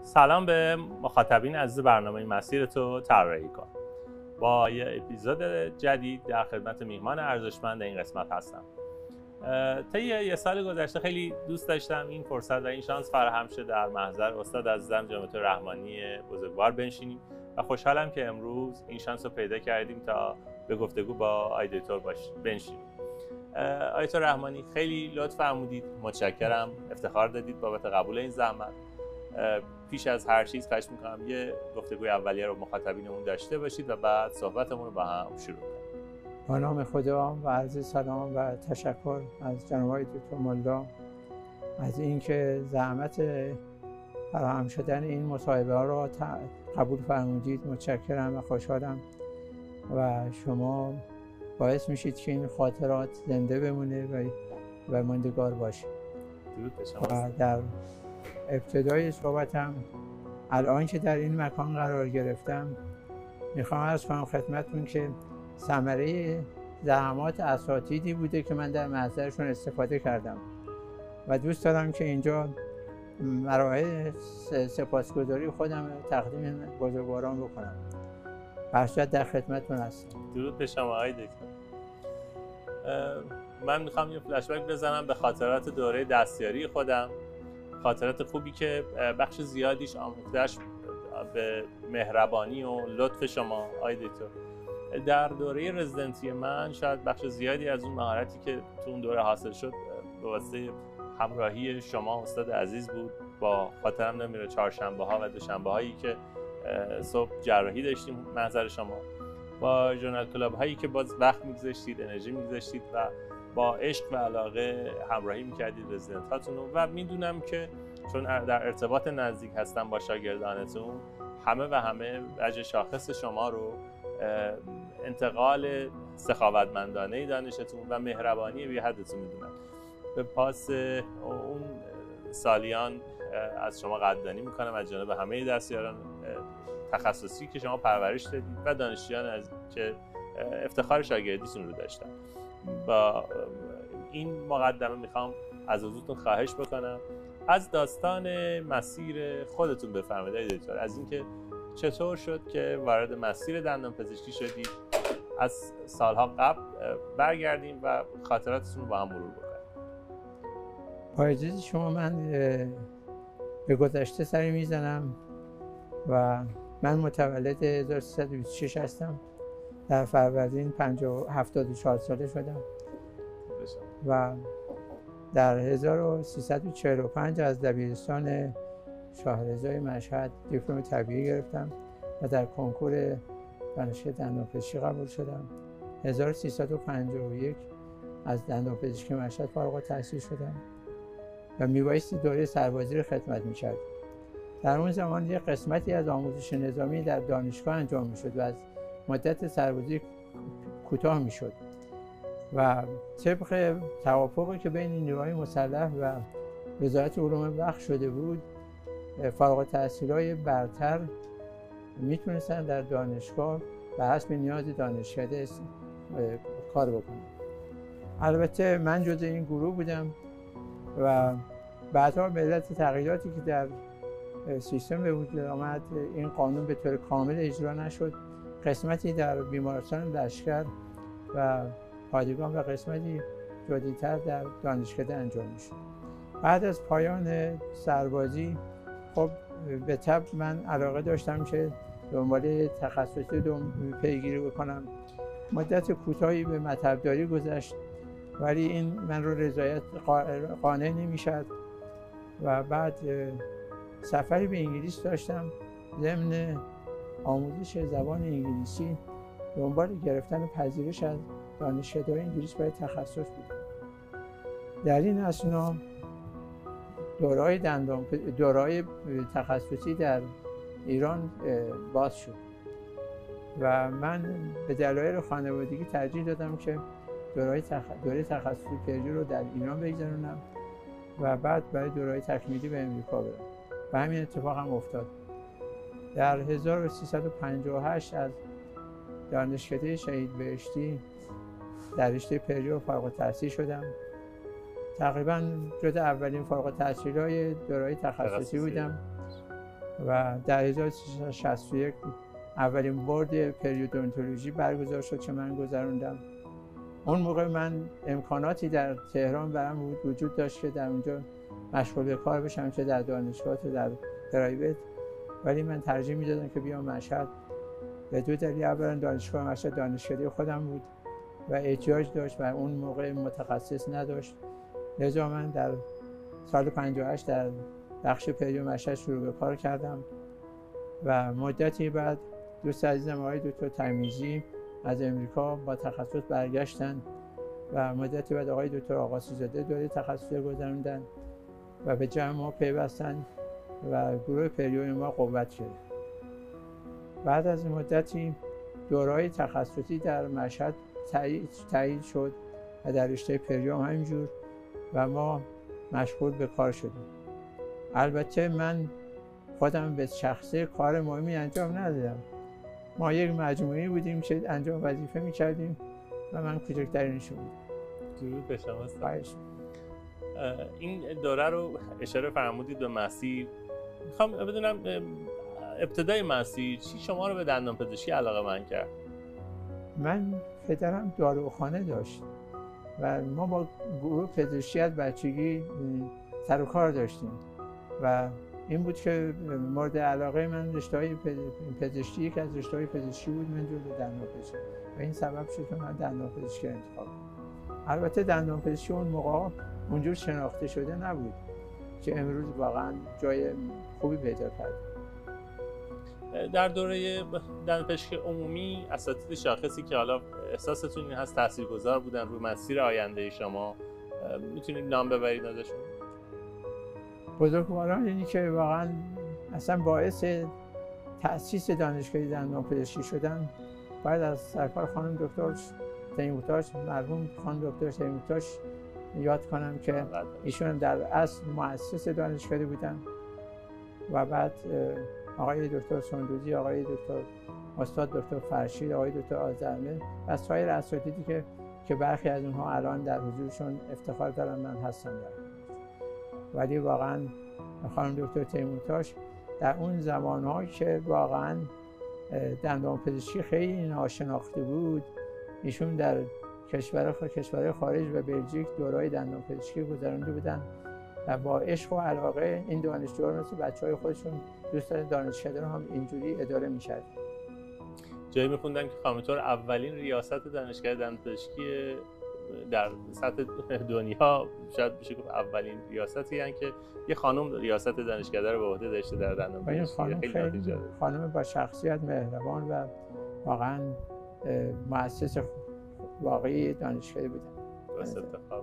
سلام به مخاطبین عزیز برنامه مسیر تو طراحی کن. با یه اپیزود جدید در خدمت میهمان ارزشمند این قسمت هستم. طی یه سال گذشته خیلی دوست داشتم این فرصت و این شانس فراهم شد در محضر استاد عزیزم جناب دکتر رحمانی بزرگوار بنشینیم و خوشحالم که امروز این شانس رو پیدا کردیم تا به گفتگو با آقای دکتر بنشینیم. آقای دکتر رحمانی خیلی لطف فرمودید، متشکرم، افتخار دادید بابت قبول این زحمت. پیش از هر چیز خواهش میکنم یه گفتگوی اولیه رو مخاطبینمون داشته باشید و بعد صحبتمون رو با هم شروع کنیم. با نام خدا و عرض سلام و تشکر از جناب آقای دکتر ملا از اینکه زحمت فراهم شدن این مصاحبه ها رو قبول فرمودید. متشکرم و خوشحالم و شما باعث میشید که این خاطرات زنده بمونه و ماندگار باشه. و در ابتدای صحبتم الان که در این مکان قرار گرفتم میخوام عرض کنم خدمتتون که ثمره زحمات اساتیدی بوده که من در محضرشون استفاده کردم و دوست دارم که اینجا مراحل سپاسگزاری خودم تقدیم بزرگواران بکنم. بخشت در خدمتتون هستم. درود به شما آقای دکتر. من میخوام یه فلش بک بزنم به خاطرات دوره دستیاری خودم، خاطرات خوبی که بخش زیادیش آموخته‌اش به مهربانی و لطف شما آقای دکتر. در دوره رزیدنسی من شاید بخش زیادی از اون مهارتی که تو اون دوره حاصل شد به واسطه همراهی شما استاد عزیز بود. با خاطرم نمیره چهارشنبه ها و دوشنبه هایی که صبح جراحی داشتیم محضر شما، با ژورنال کلاب هایی که باز وقت میگذاشتید، انرژی میگذاشتید و با عشق و علاقه همراهی میکردید رزیدنت هاتون و میدونم که چون در ارتباط نزدیک هستم با شاگردانتون همه وجه شاخص شما رو انتقال سخاوتمندانه دانشتون و مهربانی بی حدتون میدونم. به پاس اون سالیان از شما قدردانی میکنم از جانب همه دستیاران تخصصی که شما پرورش دادید و دانشجویان که افتخار شاگردیتون رو داشتن. با این مقدمه میخوام از حضورتون خواهش بکنم از داستان مسیر خودتون بفرمایید دکتر، از اینکه چطور شد که وارد مسیر دندانپزشکی شدید، از سالها قبل برگردیم و خاطراتتون رو با هم مرور بکنیم. با اجازه شما من به گذشته سری میزنم و من متولد 1326 هستم. در فروردین 74 ساله شدم و در 1345 از دبیرستان شاهرضای مشهد دیپلم طبیعی گرفتم و در کنکور دانشگاه دندانپزشکی قبول شدم. 1351 از دندانپزشکی مشهد فارغ التحصیل شدم و میبایستی دوره سربازی رو خدمت میکرد. در اون زمان یک قسمتی از آموزش نظامی در دانشگاه انجام میشد و از مدت سربازی کوتاه میشد و طبق توافقی که بین نیروهای مسلح و وزارت علوم وقت شده بود فارغ التحصیلای برتر میتونستن در دانشگاه به حسب نیاز دانشکده کار بکنن. البته من جزء این گروه بودم و بعدها به علت تغییراتی که در سیستم به وجود آمد این قانون به طور کامل اجرا نشد. قسمتی در بیمارستان لشکر و پادگان و قسمتی جدیدتر در دانشکده انجام میشد. بعد از پایان سربازی خب به طبع من علاقه داشتم که دنبال تخصصی پیگیری بکنم. مدت کوتاهی به مطب‌داری گذشت ولی این من رو رضایت قانع نمیشد و بعد سفری به انگلیس داشتم. ضمن آموزش زبان انگلیسی دنبال گرفتن پذیرش از دانشکده‌های انگلیس برای تخصص بود. در این اثنا دوره‌های تخصصی در ایران باز شد و من به دلایل خانوادگی ترجیح دادم که دوره تخصصی پیجی رو در ایران بگذرونم و بعد برای دوره‌های تکمیلی به امریکا برم و همین اتفاق هم افتاد. در 1358 از دانشکده شهید بهشتی در رشته پریو فارغ التحصیل شدم. تقریبا جز اولین فارغ التحصیل‌های دوره‌های تخصصی بودم و در 1361 اولین بورد پریودونتولوژی برگزار شد که من گذروندم. اون موقع من امکاناتی در تهران برام وجود داشت که در اونجا مشغول به کار بشم، چه در دانشگاه چه در پرایوت، ولی من ترجیح میدادم که بیام مشهد. به دو دلیل: اولا دانشگاه مشهد دانشکده خودم بود و احتیاج داشت و اون موقع متخصص نداشت. لذا من در سال 58 در بخش پریو مشهد شروع به کار کردم و مدتی بعد دوست عزیزم آقای دکتر تمیزی از امریکا با تخصص برگشتن و مدتی بعد آقای دکتر آقاسی‌زاده دوره تخصصی گذروندن و به جمع ما پیوستن و گروه پریو ما قوت شد. بعد از مدتی دوره‌های تخصصی در مشهد تایید شد و در رشته پریو همینجور و ما مشغول به کار شدیم. البته من خودم به شخصه کار مهمی انجام ندادم. ما یک مجموعه بودیم که انجام وظیفه می‌کردیم و من کوچکترینشون بودم. درود به شما. خواهش. این دوره رو اشاره فرمودید به مسیر. میخوام بدونم ابتدای مسیر چی شما رو به دندانپزشکی علاقه‌مند کرد؟ من پدرم داروخانه داشت و ما با گروه پزشکی از بچگی سر و کار داشتیم و این بود که مورد علاقه من رشته‌های پزشکی، یک از رشته‌های پزشکی بود، من جزو دندانپزشکی و این سبب شد که من دندانپزشکی انتخاب کردم. البته دندانپزشکی اون موقع اونجور شناخته شده نبود که امروز واقعا جای خوبی پیدا کرد. در دوره دندانپزشکی عمومی اساتید شاخصی که حالا احساستون این هست تاثیرگذار بودن روی مسیر آینده شما، میتونید نام ببرید ازشون؟ بزرگواران اینی که واقعا اصلا باعث تأسیس دانشگاه دندانپزشکی شدن بعد از سرکار خانم دکتر تیمورتاش، مرحوم خانم دکتر تیمورتاش یاد کنم که ایشون در اصل مؤسس دانشگاه بودن و بعد آقای دکتر سندوزی، آقای دکتر استاد دکتر فرشید، آقای دکتر آذرمه و سایر اساتیدی که برخی از اونها الان در حضورشون افتخار دارم من هستم در. ولی واقعا خانم دکتر تیمورتاش در اون زمان‌ها که واقعا دندانپزشکی خیلی ناشناخته بود، ایشون در کشورهای خارج و بلژیک دوره‌های دندانپزشکی گذرانده بودن و با عشق و علاقه این دانشجوها مثل بچه‌های خودشون دوستان دانشکده رو هم اینجوری اداره می‌کردن. جایی می‌خوندم که خانم اولین ریاست دانشگاه دندانپزشکی در سطح دنیا، شاید بشه گفت اولین ریاستی هستن که یه خانم ریاست دانشکده رو به عهده داشته در دندانپزشکی. خیلی خانم با شخصیت مهربان و واقعا مؤسس واقعی دانشکده بودن. درست افتخار.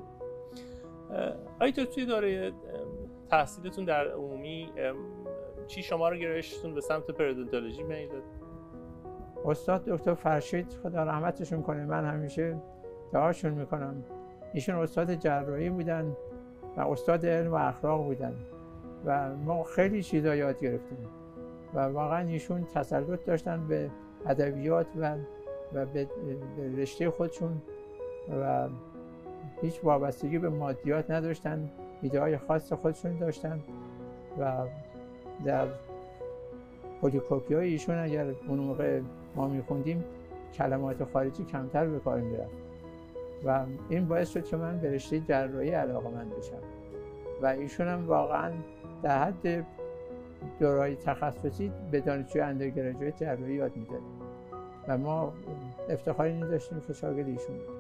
آیا توی دوره تحصیلتون در عمومی چی شما رو گرایشتون به سمت پریودونتولوژی میل داد؟ استاد دکتر فرشید خدا رحمتشون کنه، من همیشه دعاشون میکنم. ایشون استاد جراحی بودن و استاد علم و اخلاق بودن و ما خیلی چیزا یاد گرفتیم و واقعا ایشون تسلط داشتن به ادبیات و به رشته خودشون و هیچ وابستگی به مادیات نداشتن، ایده‌های خاص خودشون داشتن و در پلیکوپی‌های ایشون اگر اون موقع ما میخوندیم کلمات خارجی کمتر به کار میرفت و این باعث شد که من به رشته جراحی علاقه‌مند بشم و ایشون هم واقعا در حد دوره‌های تخصصی به دانشجوی اندرگراجویت جراحی یاد میداد و ما افتخاری داشتیم که شاگرد ایشون بود.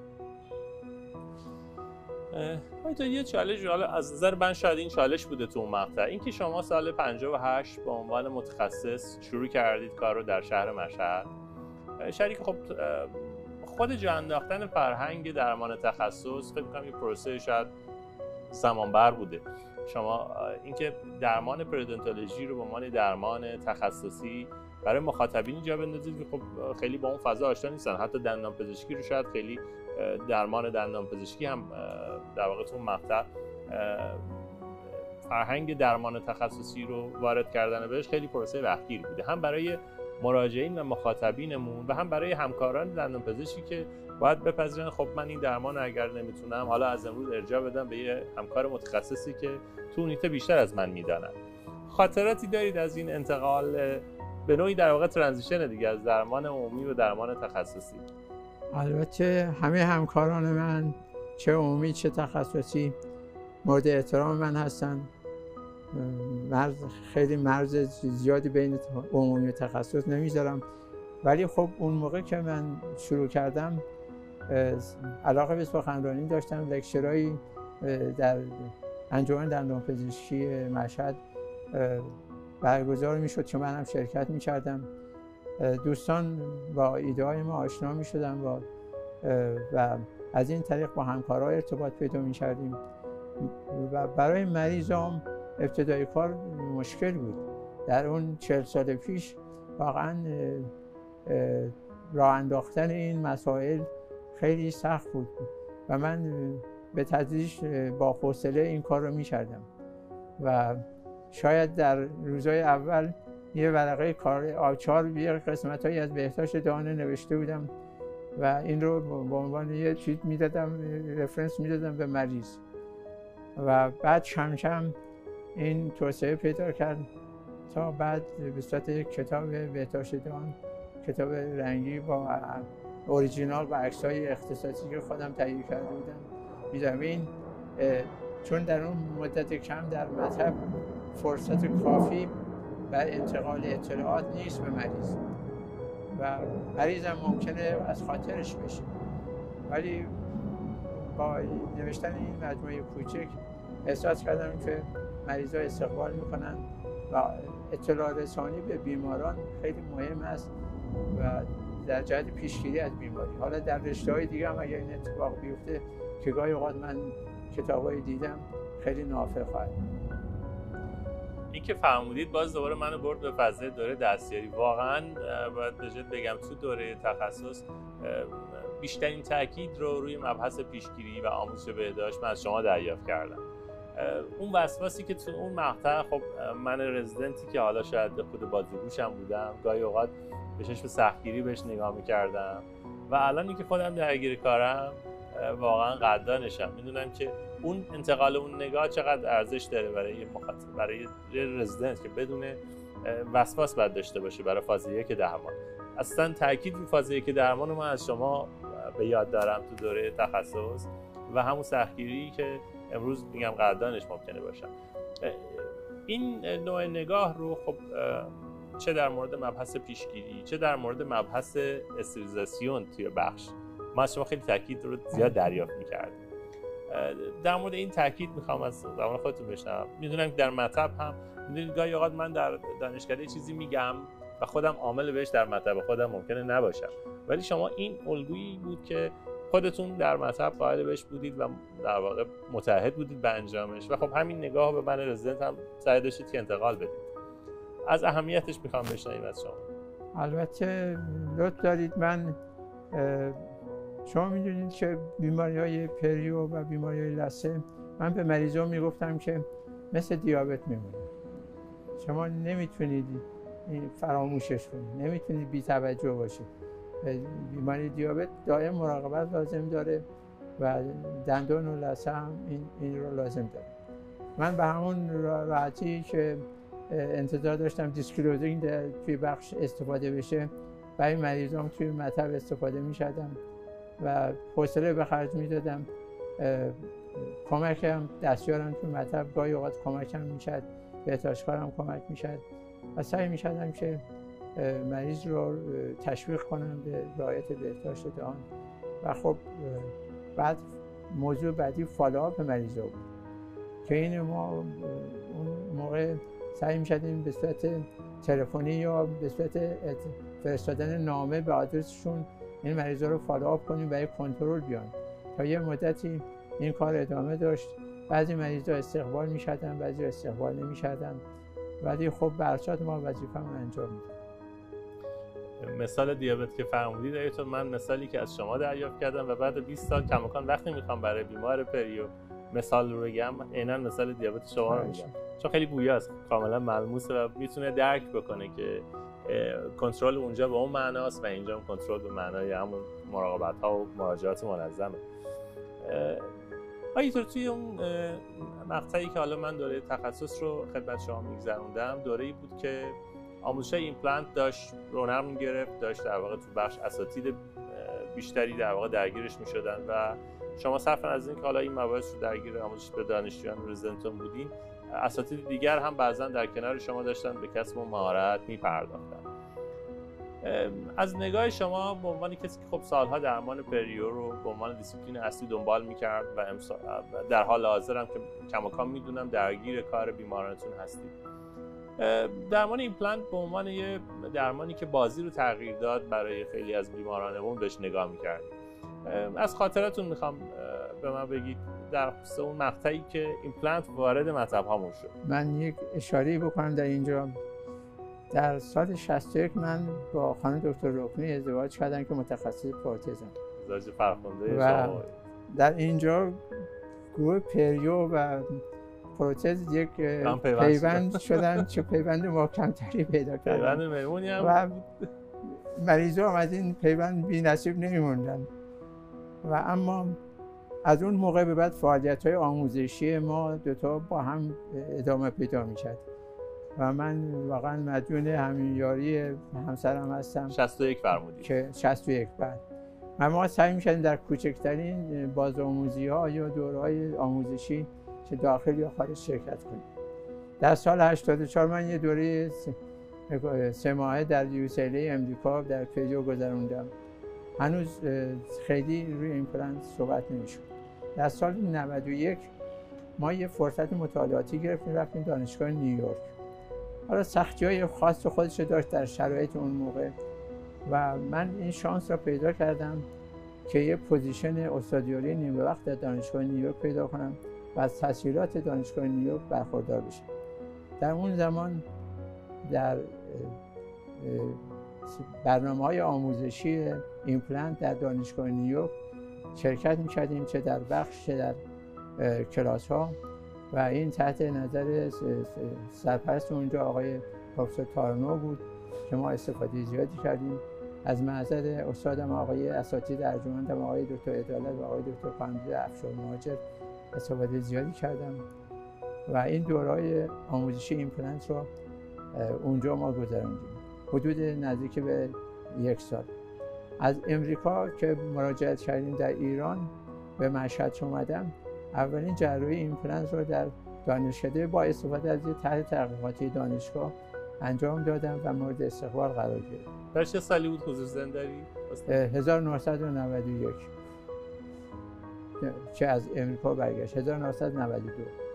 تا یه چالش، حالا از نظر من شاید این چالش بوده تو اون مقطع، اینکه شما سال 58 به عنوان متخصص شروع کردید کار رو در شهر مشهد. شریک خب خود جا انداختن فرهنگ درمان تخصص فکر می‌کنم یه پروسه شاید زمانبر بوده. شما اینکه درمان پریودونتولوژی رو به عنوان درمان تخصصی برای مخاطبین جا بندازید که خب خیلی با اون فضا آشنا نیستن، حتی دندانپزشکی رو شاید خیلی درمان دندانپزشکی هم در واقع تو مقطع فرهنگ درمان تخصصی رو وارد کردن بهش خیلی پروسه وقتگیر بوده، هم برای مراجعین و مخاطبینمون و هم برای همکاران دندانپزشکی که باید بپذیرن خب من این درمان اگر نمیتونم حالا از امروز ارجاع بدم به یه همکار متخصصی که تو اون حیطه بیشتر از من میدانن. خاطراتی دارید از این انتقال به نوعی در واقع ترانزیشن دیگه از درمان عمومی به درمان تخصصی؟ البته همه همکاران من چه عمومی چه تخصصی مورد احترام من هستن. خیلی مرز زیادی بین عمومی و تخصص نمیذارم، ولی خب اون موقع که من شروع کردم علاقه به سخنرانی داشتم. لکچرایی در انجمن دندانپزشکی مشهد برگزار میشد که من هم شرکت میکردم. دوستان با ایده های ما آشنا میشدن و از این طریق با همکارا ارتباط پیدا میکردیم و برای مریضام ابتدای کار مشکل بود. در اون 40 سال پیش واقعا راه انداختن این مسائل خیلی سخت بود و من به تدریج با حوصله این کار رو می‌کردم و شاید در روزهای اول یه ورقه کار آچار یه قسمت‌هایی از بهداشت دهان نوشته بودم و این رو به عنوان یه چیز می‌دادم، رفرنس می‌دادم به مریض و بعد کم کم این توسعه پیدا کرد تا بعد به صورت یک کتاب بهداشت دهان، کتاب رنگی با اوریجینال و عکس‌های اختصاصی که خودم تهیه کرده بودم می‌دم. این چون در اون مدت کم در مطب فرصت کافی برای انتقال اطلاعات نیست به مریض و مریض هم ممکنه از خاطرش بشه، ولی با نوشتن این مجموعه کوچک احساس کردم که مریضا استقبال میکنن و اطلاع رسانی به بیماران خیلی مهم است و در جهت پیشگیری از بیماری. حالا در رشته‌های دیگه هم اگر این اتفاق بیفته که گاهی اوقات من کتابایی دیدم خیلی نافع خواهد. این که فرمودید باز دوباره منو برد به فضای دوره دستیاری. واقعا باید به جد بگم تو دوره تخصص بیشترین تاکید رو روی مبحث پیشگیری و آموزش بهداشت من از شما دریافت کردم. اون وسواسی که تو اون مقطع، خب من رزیدنتی که حالا شاید خود بازیگوشم بودم، گاهی اوقات به چشم سختگیری بهش نگاه می‌کردم و الان اینکه خودم درگیر کارم واقعا قدردانشم. میدونم که اون انتقال اون نگاه چقدر ارزش داره برای مخاطب، برای رزیدنت که بدون وسواس باید داشته باشه برای فاز 1 درمان. اصلا تاکید رو فاز 1 درمان رو من از شما به یاد دارم تو دوره تخصص و همون سختگیری که امروز میگم قدردانش ممکنه باشم. این نوع نگاه رو خب چه در مورد مبحث پیشگیری چه در مورد مبحث استریلیزاسیون توی بخش ما از شما خیلی تاکید رو زیاد دریافت می‌کردیم. در مورد این تاکید میخوام از زبان خودتون بشنوم. میدونم که در مطب هم میدونید گاهی اوقات من در دانشکده چیزی میگم و خودم عامل بهش در مطب خودم ممکنه نباشم، ولی شما این الگویی بود که خودتون در مطب قائل بهش بودید و در واقع متعهد بودید به انجامش و خب همین نگاه به من رزیدنت هم سعی داشتید که انتقال بدید. از اهمیتش میخوام بشنویم از شما. البته لطف دارید. من شما میدونید که بیماری‌های پریو و بیماری‌های لثه من به مریضان میگفتم که مثل دیابت میمونه. شما نمیتونید فراموشش کنید، نمیتونید بی توجه باشید. بیماری دیابت دائم مراقبت لازم داره و دندان و لثه هم این رو لازم داره. من به همون راحتی که انتظار داشتم دیسکلوزینگ توی بخش استفاده بشه برای مریضان توی مطب استفاده می‌شدم و حوصله به خرج می‌دادم. کمکم دستیارم توی مطب گاهی اوقات کمکم می‌شد، بهداشتکارم کمک می‌شد و سعی می‌کردم که مریض رو تشویق کنم به رعایت بهداشت دهان. و خب بعد موضوع بعدی فالوآپ مریضا بود که این ما اون موقع سعی می‌کردیم به صورت تلفنی یا به صورت فرستادن نامه به آدرسشون این مریضا رو فالوآپ کنیم و یک کنترل بیان. تا یه مدتی این کار ادامه داشت. بعضی مریضا استقبال می‌شدن، بعضی استقبال نمی‌شدن، ولی خب به ارشاد ما وظیفه‌مون انجام میدیم. مثال دیابت که فرمودید ایتون من مثالی که از شما دریافت کردم و بعد 20 سال کماکان وقتی میخوام برای بیمار پریو مثال رو بگم عیناً مثال دیابت شما رو میگم، چون خیلی گویاست، کاملا ملموسه و میتونه درک بکنه که کنترل اونجا به اون معناست و اینجا هم کنترل به معنای همون مراقبت ها و مراجعات منظمه. اینطور توی اون مقطعی که حالا من دوره تخصص رو خدمت شما میگذروندم، دوره‌ای بود که آموزش ایمپلنت داشت رونق میگرفت، داشت در واقع تو بخش اساتید بیشتری در واقع درگیرش میشدن و شما صرفاً از این که حالا این مباحث رو درگیر آموزش به دانشجویان و رزیدنتون بودین، اساتید دیگر هم بعضا در کنار شما داشتن به کسب و مهارت میپرداختن. از نگاه شما به عنوان کسی که خب سالها درمان پریو رو به عنوان دیسیپلین اصلی دنبال میکرد و در حال حاضر هم که کماکان میدونم درگیر کار بیمارانتون هستید، درمان ایمپلنت به عنوان یه درمانی که بازی رو تغییر داد برای خیلی از بیمارانمون بهش نگاه میکردیم. از خاطراتون میخوام به من بگید در خصوص اون مقطعی که ایمپلنت وارد مطب هامون شد. من یک اشاره بکنم در اینجا. در سال 61 من با خانم دکتر رکنی ازدواج کردم که متخصص پروتزم. ازدواج فرخنده و شما. در اینجا گروه پریو و پروتز یک پیوند شدن چه پیوند محکم‌تری پیدا کردن. پیوند میمونی هم و مریضا هم از این پیوند بی‌نصیب نمی‌موندن. و اما از اون موقع به بعد فعالیت‌های آموزشی ما دوتا با هم ادامه پیدا می‌کرد و من واقعا مدیون همیاری همسرم هستم. 61 فرمودید که 61 بعد ما سعی می‌کردیم در کوچکترین بازآموزی‌ها یا دوره‌های آموزشی که داخل یا خارج شرکت کنیم. در سال 84 من یه دوره 3 ماهه در UCLA امریکا در پریو گذروندم. هنوز خیلی روی ایمپلنت صحبت نمی‌شد. در سال 91 ما یه فرصت مطالعاتی گرفتیم، رفتیم دانشگاه نیویورک. حالا سختی‌های خاص خودش داشت در شرایط اون موقع و من این شانس را پیدا کردم که یه پوزیشن استادیاری نیمه وقت در دانشگاه نیویورک پیدا کنم و از تسهیلات دانشگاه نیویورک برخوردار بشم. در اون زمان در برنامه‌های آموزشی ایمپلنت در دانشگاه نیویورک شرکت می‌کردیم، چه در بخش چه در کلاس‌ها، و این تحت نظر سرپرست اونجا آقای پروفسور تارنو بود که ما استفاده زیادی کردیم. از معزد استادم آقای اساتید ارجمندم آقای دکتر عدالت و آقای دکتر قمدی افشار مهاجر استفاده زیادی کردم و این دوره‌های آموزشی ایمپلنت رو اونجا ما گذراندیم حدود نزدیک به 1 سال. از امریکا که مراجعت کردیم در ایران به مشهد اومدم، اولین جراحی ایمپلنت رو در دانشکده با استفاده از یه طرح تحقیقاتی دانشگاه انجام دادم و مورد استقبال قرار گرفت. در چه سالی بود حضور زنداری؟ 1991 که از امریکا برگشت. 1992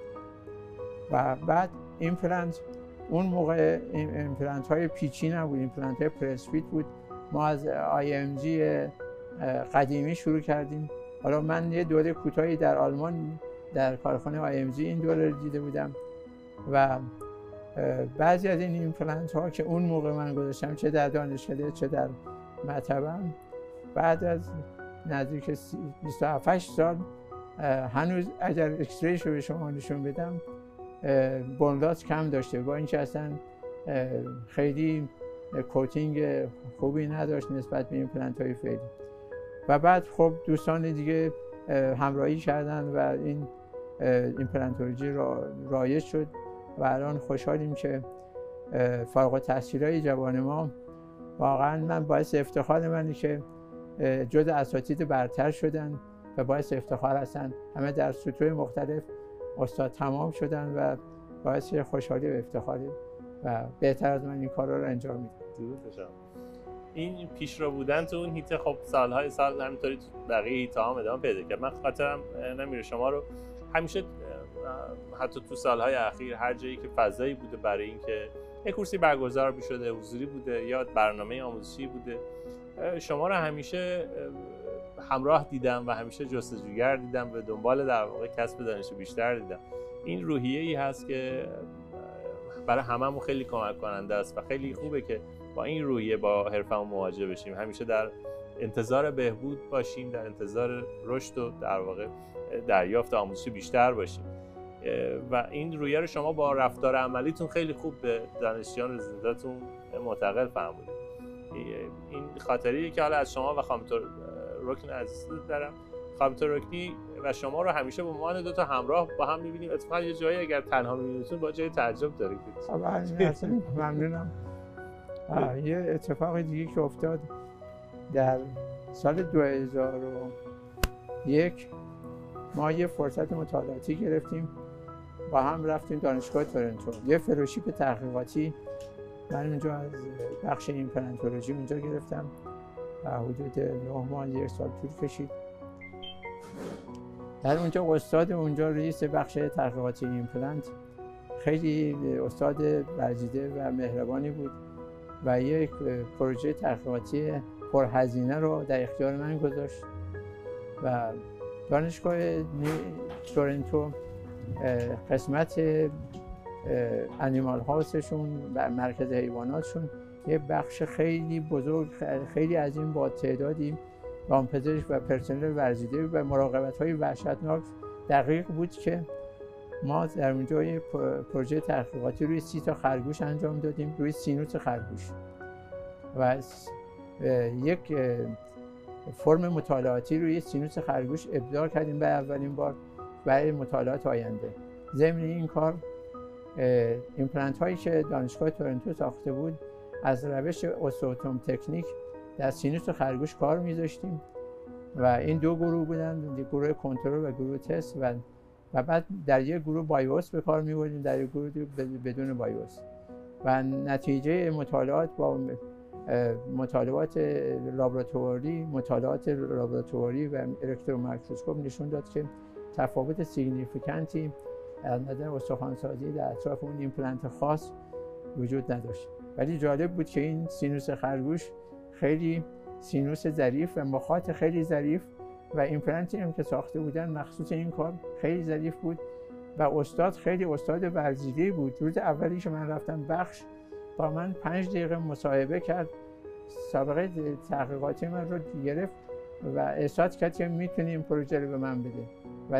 و بعد ایمپلنت اون موقع ایمپلنت های پیچی نبود، ایمپلنت های پرسفیت بود. ما از IMG قدیمی شروع کردیم. حالا من یه دوره کوتاهی در آلمان در کارخانه IMG این دوره رو دیده بودم و بعضی از این ایمپلنت ها که اون موقع من گذاشتم چه در دانشکده چه در مطبم، بعد از نزدیک 27 سال هنوز اگر اکسریش رو به شما نشون بدم بنلات کم داشته، با اینکه اصلا خیلی کوتینگ خوبی نداشت نسبت به ایمپلنت های فعلی. و بعد خب دوستان دیگه همراهی کردن و این ایمپلنتولوژی رایج شد و الان خوشحالیم که فارغ التحصیلای جوان ما واقعا من باعث افتخار منه که جزء اساتید برتر شدن و باعث افتخار هستن. همه در سطوح مختلف استاد تمام شدن و باعث خوشحالی و افتخاره و بهتر از من این کارا رو انجام میدن. درود. این پیشرو بودن تو اون هیته خب سالهای سال همینطوری تو بقیه هیت‌ها هم ادامه پیدا کرد. من خاطرم نمیره شما رو همیشه حتی تو سالهای اخیر هر جایی که فضایی بوده برای اینکه یک کورسی برگزار می‌شده، حضوری بوده یا برنامه آموزشی بوده، شما رو همیشه همراه دیدم و همیشه جستجوگر دیدم، به دنبال در واقع کسب دانش بیشتر دیدم. این روحیه‌ای هست که برای هممون خیلی کمک کننده است و خیلی خوبه که با این روحیه با حرفمون مواجه بشیم، همیشه در انتظار بهبود باشیم، در انتظار رشد و در واقع دریافت آموزشی بیشتر باشیم و این روحیه رو شما با رفتار عملیتون خیلی خوب به دانشجویان رزیدنتاتون منتقل فرمودید. این خاطریه که حالا از شما و خانم رکن عزیز دارم خانم رکنی و شما رو همیشه به عنوان دو تا همراه با هم می‌بینیم. اتفاقا یه جایی اگر تنها می‌بینیمتون با جای تعجب دارید. اصلا ممنونم. یه اتفاق دیگه که افتاد در سال 2001 ما یه فرصت مطالعاتی گرفتیم، با هم رفتیم دانشگاه تورنتو، یه فلوشیپ تحقیقاتی من اونجا از بخش ایمپلنتولوژی اونجا گرفتم و حدود 9 ماه 1 سال طول کشید. در اونجا استاد اونجا رئیس بخش تحقیقاتی ایمپلنت خیلی استاد ورزیده و مهربانی بود و یک پروژه تحقیقاتی پرهزینه رو در اختیار من گذاشت و دانشگاه تورنتو قسمت انیمال هاوسشون و مرکز حیواناتشون یه بخش خیلی بزرگ، خیلی عظیم با تعدادی دامپزشک و پرسنل ورزیده و مراقبت‌های وحشتناک دقیق بود که ما در اونجا یه پروژه تحقیقاتی روی 30 تا خرگوش انجام دادیم، روی سینوس خرگوش و یک فرم مطالعاتی روی سینوس خرگوش ابداع کردیم برای اولین بار برای مطالعات آینده. ضمن این کار ایمپلنت هایی که دانشگاه تورنتو ساخته بود از روش استئوتوم تکنیک در سینوس خرگوش کار می‌ذاشتیم و این دو گروه بودن، گروه کنترل و گروه تست و بعد در یک گروه بایوس به کار می‌بردیم، در یک گروه بدون بایوس و نتیجه مطالعات با مطالعات لابراتواری و الکترومیکروسکوپ نشون داد که تفاوت سیگنیفیکنتی از نظر استخوان‌سازی در اطراف اون ایمپلنت خاص وجود نداشت. ولی جالب بود که این سینوس خرگوش خیلی سینوس ظریف و مخاط خیلی ظریف و ایمپلنتی هم که ساخته بودن مخصوص این کار خیلی ظریف بود و استاد خیلی استاد ورزیده بود. روز اولی که من رفتم بخش با من 5 دقیقه مصاحبه کرد، سابقه تحقیقاتی من رو گرفت و احساس کرد که میتونی این پروژه رو به من بده و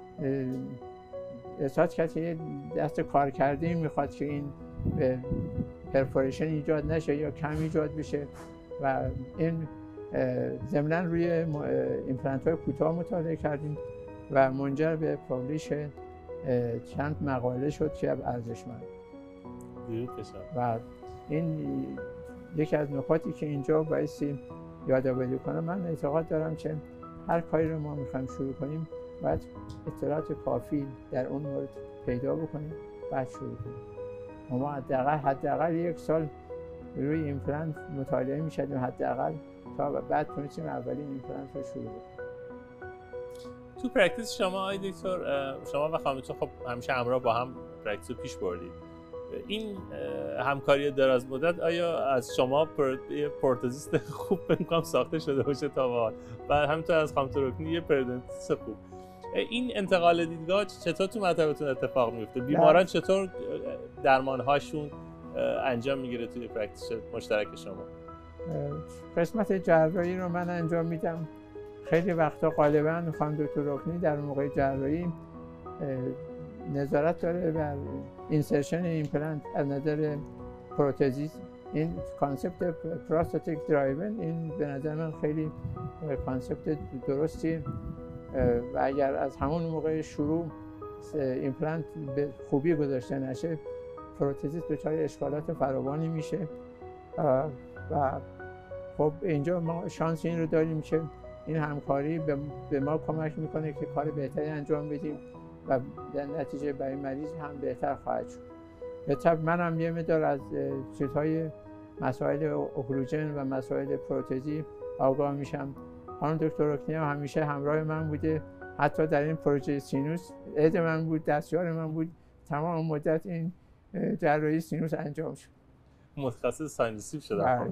احساس کرد که دست کار کرده میخواد که این پرفوریشن ایجاد نشه یا کم ایجاد بشه و این ضمناً روی ایمپلنت های کوتاه مطالعه کردیم و منجر به پابلیش چند مقاله شد که ارزشمند. و این یکی از نکاتی که اینجا بایستی یادآوری کنم. من اعتقاد دارم که هر کاری رو ما میخوایم شروع کنیم باید اطلاعات کافی در اون مورد پیدا بکنیم بعد شروع کنیم. ما حداقل 1 سال روی ایمپلنت مطالعه می‌شدیم حداقل تا بعد تونستیم اولین ایمپلنت رو شروع کنیم. تو پرکتیس شما آقای دکتر، شما و خانم خب همیشه همراه با هم پرکتیس رو پیش بردید. این همکاری دراز مدت آیا از شما پروتزیست خوب بنکام ساخته شده باشه تا به حال و همینطور از خانم رکنی یه پریدونتیست خوب؟ این انتقال دیدگاه چطور تو مطبتون اتفاق میفته؟ بیماران چطور درمانهاشون انجام میگیره توی پرکتیس مشترک شما؟ قسمت جراحی رو من انجام میدم. خیلی وقتا غالبا خانم دکتر رکنی در موقع جراحی نظارت داره بر اینسرشن ایمپلنت از نظر پروتزیس. این کانسپت پراستاتیک درایون این به نظر من خیلی کانسپت درستی و اگر از همون موقع شروع ایمپلنت به خوبی گذاشته نشه پروتزیس دچار اشکالات فراوانی میشه و خب اینجا ما شانس این رو داریم که این همکاری به ما کمک میکنه که کار بهتری انجام بدیم و در نتیجه برای مریض هم بهتر خواهد شد. به طب منم یه مقدار از چیزهای مسائل اوکلوژن و مسائل پروتزی آگاه میشم. خانم دکتر رکنی همیشه همراه من بوده، حتی در این پروژه سینوس عید من بود، دستیار من بود، تمام مدت این جراحی سینوس انجام شد. متخصص ساینسی شدم.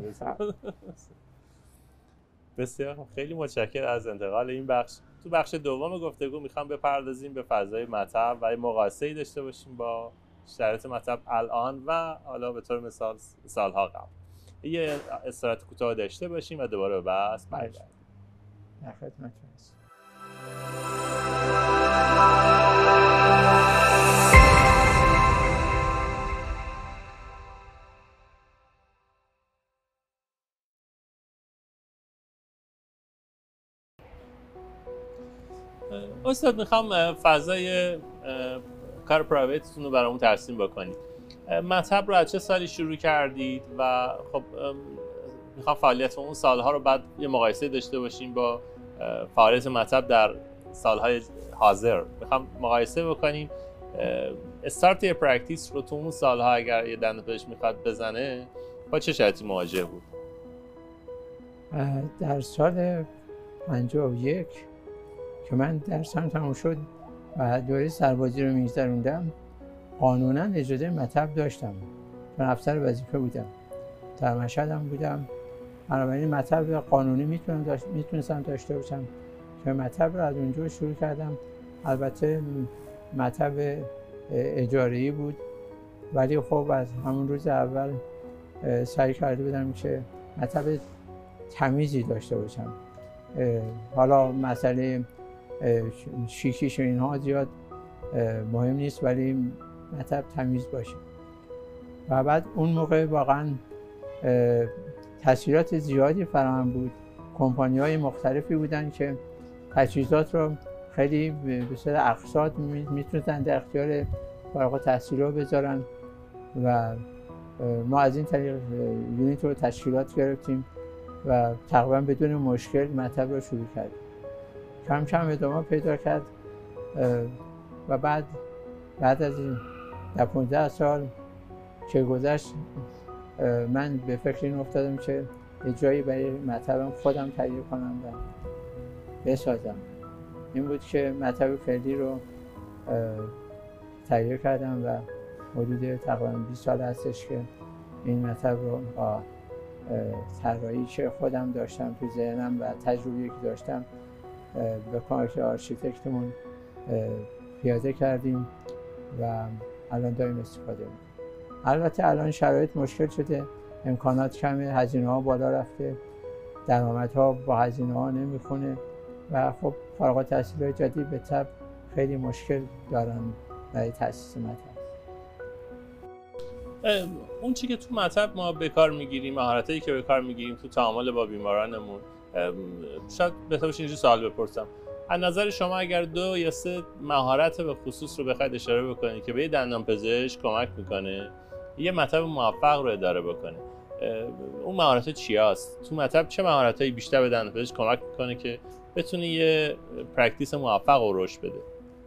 بسیار خیلی متشکرم از انتقال این بخش. تو بخش دوم گفتگو میخوام بپردازیم به فضای مطب و مقایسه‌ای داشته باشیم با شرایط مطب الان و حالا به طور مثال سالها قبل. یه استراحت کوتاه داشته باشیم و دوباره به بحث برگردیم. در خدمتتون هستم. استاد میخوام فضای کار پرایوتتون رو برامون ترسیم بکنید. مطب رو از چه سالی شروع کردید و خب میخوام فعالیت اون سالها رو بعد یه مقایسه داشته باشیم با فعالیت مطب در سالهای حاضر. میخوام مقایسه بکنیم استارت یه پرکتیس رو تو اون سالها اگر یه دندانپزشک میخواد بزنه با چه شرایطی مواجه بود. در سال 51 که من درسم تموم شد و دوره سربازی رو میگذروندم، قانونا اجازه مطب داشتم چون افسر وظیفه بودم، در مشهد هم بودم، بنابراین مطب قانونی میتونستم داشته باشم که مطب رو از اونجا شروع کردم. البته مطب اجاره‌ای بود ولی خب از همون روز اول سعی کرده بودم که مطب تمیزی داشته باشم. حالا مسئله شیکیش و اینها زیاد مهم نیست ولی مطب تمیز باشه. و بعد اون موقع واقعا تسهیلات زیادی فراهم بود. کمپانی‌های مختلفی بودن که تجهیزات رو خیلی به صورت اقساط میتونستن در اختیار فارغ التحصیلا بذارن و ما از این طریق یونیت رو تشکیلات گرفتیم و تقریبا بدون مشکل مطب رو شروع کردیم. کم کم ادامه پیدا کرد و بعد از این 15 سال که گذشت من به فکر این افتادم که یه جایی برای مطبم خودم تهیه کنم و بسازم. این بود که مطب فعلی رو تهیه کردم و حدود تقریبا 20 سال هستش که این مطب رو با طراحی که خودم داشتم تو ذهنم و تجربه‌ای که داشتم به کمک آرشیتکتمون پیاده کردیم و الان داریم استفاده می‌کنیم. البته الان شرایط مشکل شده، امکانات کمه، هزینه‌ها بالا رفته، درآمدها با هزینه‌ها نمیخونه و خب فارغ التحصیلای جدید به طب خیلی مشکل دارن برای تأسیس مطب. اون چی که تو مطب ما به کار میگیریم، مهارتایی که به کار میگیریم تو تعامل با بیمارانمون، شاید بهتر باشه اینجوری سوال بپرسم. از نظر شما اگر 2 یا 3 مهارت به خصوص رو بخواید اشاره بکنید که به یه دندانپزشک کمک میکنه یه مطب موفق رو اداره بکنه، اون مهارت چیاست؟ تو مطب چه مهارتایی بیشتر به دندانپزشک کمک میکنه که بتونه یه پرکتیس موفق رو رشد بده؟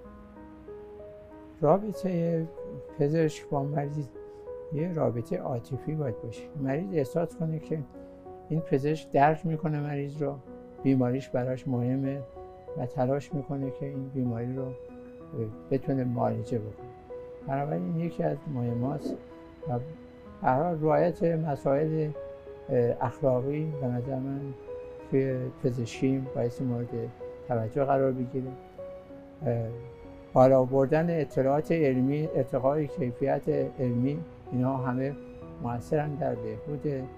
رابطه پزشک با مریض یه رابطه عاطفی باید باشه. مریض احساس کنه که این پزشک درک میکنه مریض رو، بیماریش براش مهمه و تلاش میکنه که این بیماری رو بتونه معالجه بکنه. بنابراین یکی از مهماست و به هر حال رعایت مسائل اخلاقی به نظر من توی پزشکی باعث مورد توجه قرار بگیره. بالا بردن اطلاعات علمی، ارتقای کیفیت علمی، اینا همه مؤثرن در بهبود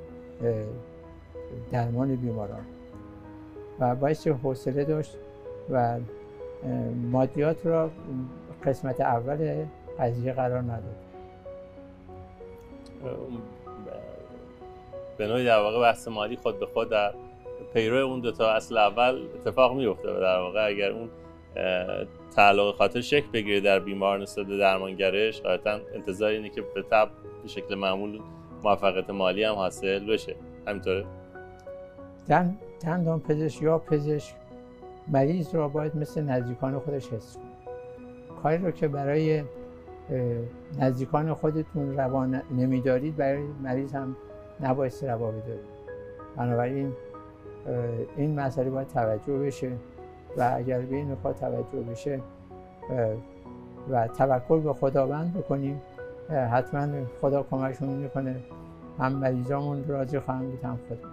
درمان بیماران و باعث حوصله داشت و مادیات را قسمت اول قضیه قرار نداد. به نوعی در واقع بحث مالی خود به خود در پیرو اون 2 تا اصل اول اتفاق میفته و در واقع اگر اون تعلق خاطر شکل بگیره در بیمار نسبت به درمانگرش، غالبا انتظار اینه که به طب به شکل معمول موفقیت مالی هم حاصل بشه. همینطوره؟ دندان پزشک یا پزشک مریض رو باید مثل نزدیکان خودش حس کنه. کاری رو که برای نزدیکان خودتون روا نمیدارید برای مریض هم نباید روا بدارید. بنابراین این مسئله باید توجه بشه و اگر به این نکات توجه بشه و توکل به خداوند بکنیم، حتما خدا کمکمون میکنه، هم مریضامون راضی خواهند بود هم خدا.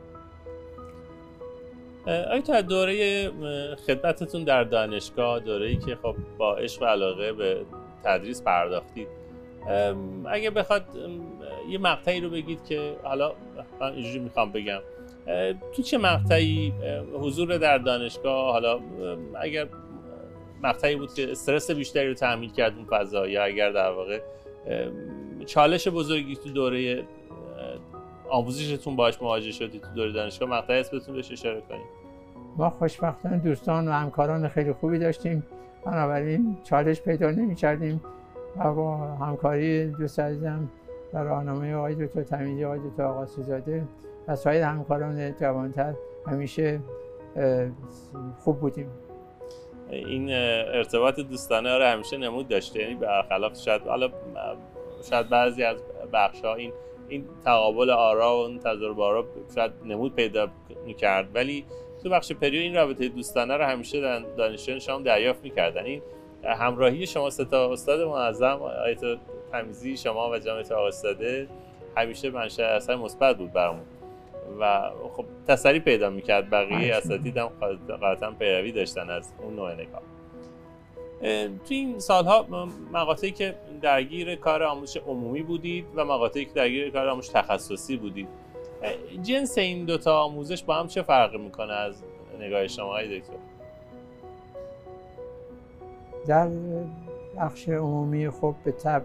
آیا تا دوره خدمتتون در دانشگاه، دوره‌ای که خب با عشق و علاقه به تدریس پرداختید، اگه بخواد یه مقطعی رو بگید که حالا من اینجوری میخوام بگم تو چه مقطعی حضور در دانشگاه، حالا اگر مقطعی بود که استرس بیشتری رو تحمیل کرد اون فضا، یا اگر در واقع چالش بزرگی تو دوره آموزشتون باهاش مواجه شدید تو دوره دانشگاه، مقطعی هست بهتون بهش اشاره کنید؟ ما خوشبختانه دوستان و همکاران خیلی خوبی داشتیم، بنابراین چالش پیدا نمی‌کردیم و با همکاری دوست عزیزم و راهنمایی آقای دکتر تمیزی، آقای دکتر آقاسی‌زاده و سایر همکاران جوانتر همیشه خوب بودیم. این ارتباط دوستانه رو همیشه نمود داشته، یعنی برخلاف شاید بعضی از بخش‌ها این تقابل آرا و تضارب آرا شاید نمود پیدا می‌کرد، ولی تو بخش پریو این رابطه دوستانه رو همیشه دانشجویان شما دریافت می‌کردن. این همراهی شما سه تا استاد معظم آیت تمیزی، شما و جناب آقاسی‌زاده همیشه منشأ اثر مثبت بود برامون و خب تسری پیدا می‌کرد. بقیه اساتید هم قاطعاً پیروی داشتن از اون نوع نگاه. تو این سالها مقاطعی که درگیر کار آموزش عمومی بودید و مقاطعی که درگیر کار آموزش تخصصی بودید، جنس این دوتا آموزش با هم چه فرقی میکنه از نگاه شما های دکتر؟ در بخش عمومی خب به طبع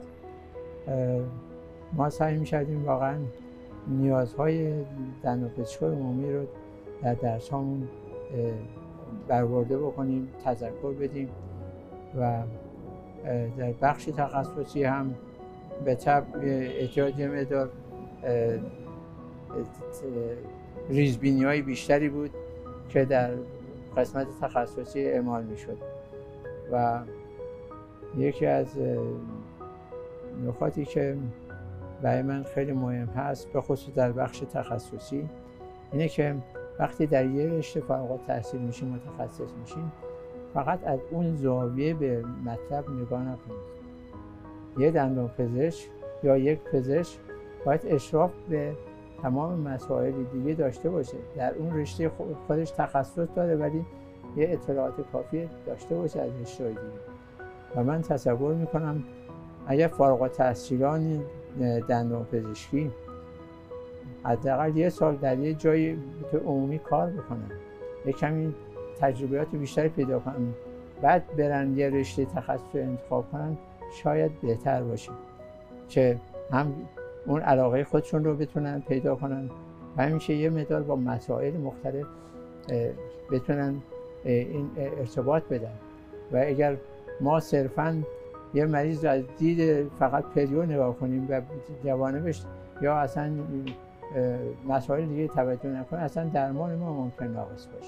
ما سعی می‌کردیم واقعا نیازهای دندانپزشکی عمومی رو در درس‌هامون برآورده بکنیم، تذکر بدیم و در بخش تخصصی هم به طبع احتیاج مقدار ریزبینی‌های بیشتری بود که در قسمت تخصصی اعمال می‌شد و یکی از نکاتی که برای من خیلی مهم هست به خصوص در بخش تخصصی اینه که وقتی در یه رشته فارغ التحصیل میشیم، متخصص میشیم، فقط از اون زاویه به مطلب نگاه نکنید. یه دندانپزشک یا یک پزشک باید اشراف به تمام مسائل دیگه داشته باشه. در اون رشته خودش تخصص داره ولی یه اطلاعات کافی داشته باشه از رشته‌های دیگه. و من تصور میکنم اگر فارغ التحصیلان دندانپزشکی حداقل یه سال در یه جای عمومی کار بکنن، یه کمی تجربیات بیشتری پیدا کنن، بعد برن یه رشته تخصص انتخاب کنن، شاید بهتر باشه که هم اون علاقه خودشون رو بتونن پیدا کنن و همیشه یه مقدار با مسائل مختلف بتونن این ارتباط بدن. و اگر ما صرفاً یه مریض رو از دید فقط پریو نگاه کنیم و جوانبش یا اصلا مسائل دیگه توجه نکنیم، اصلا درمان ما ممکن ناقص باشه.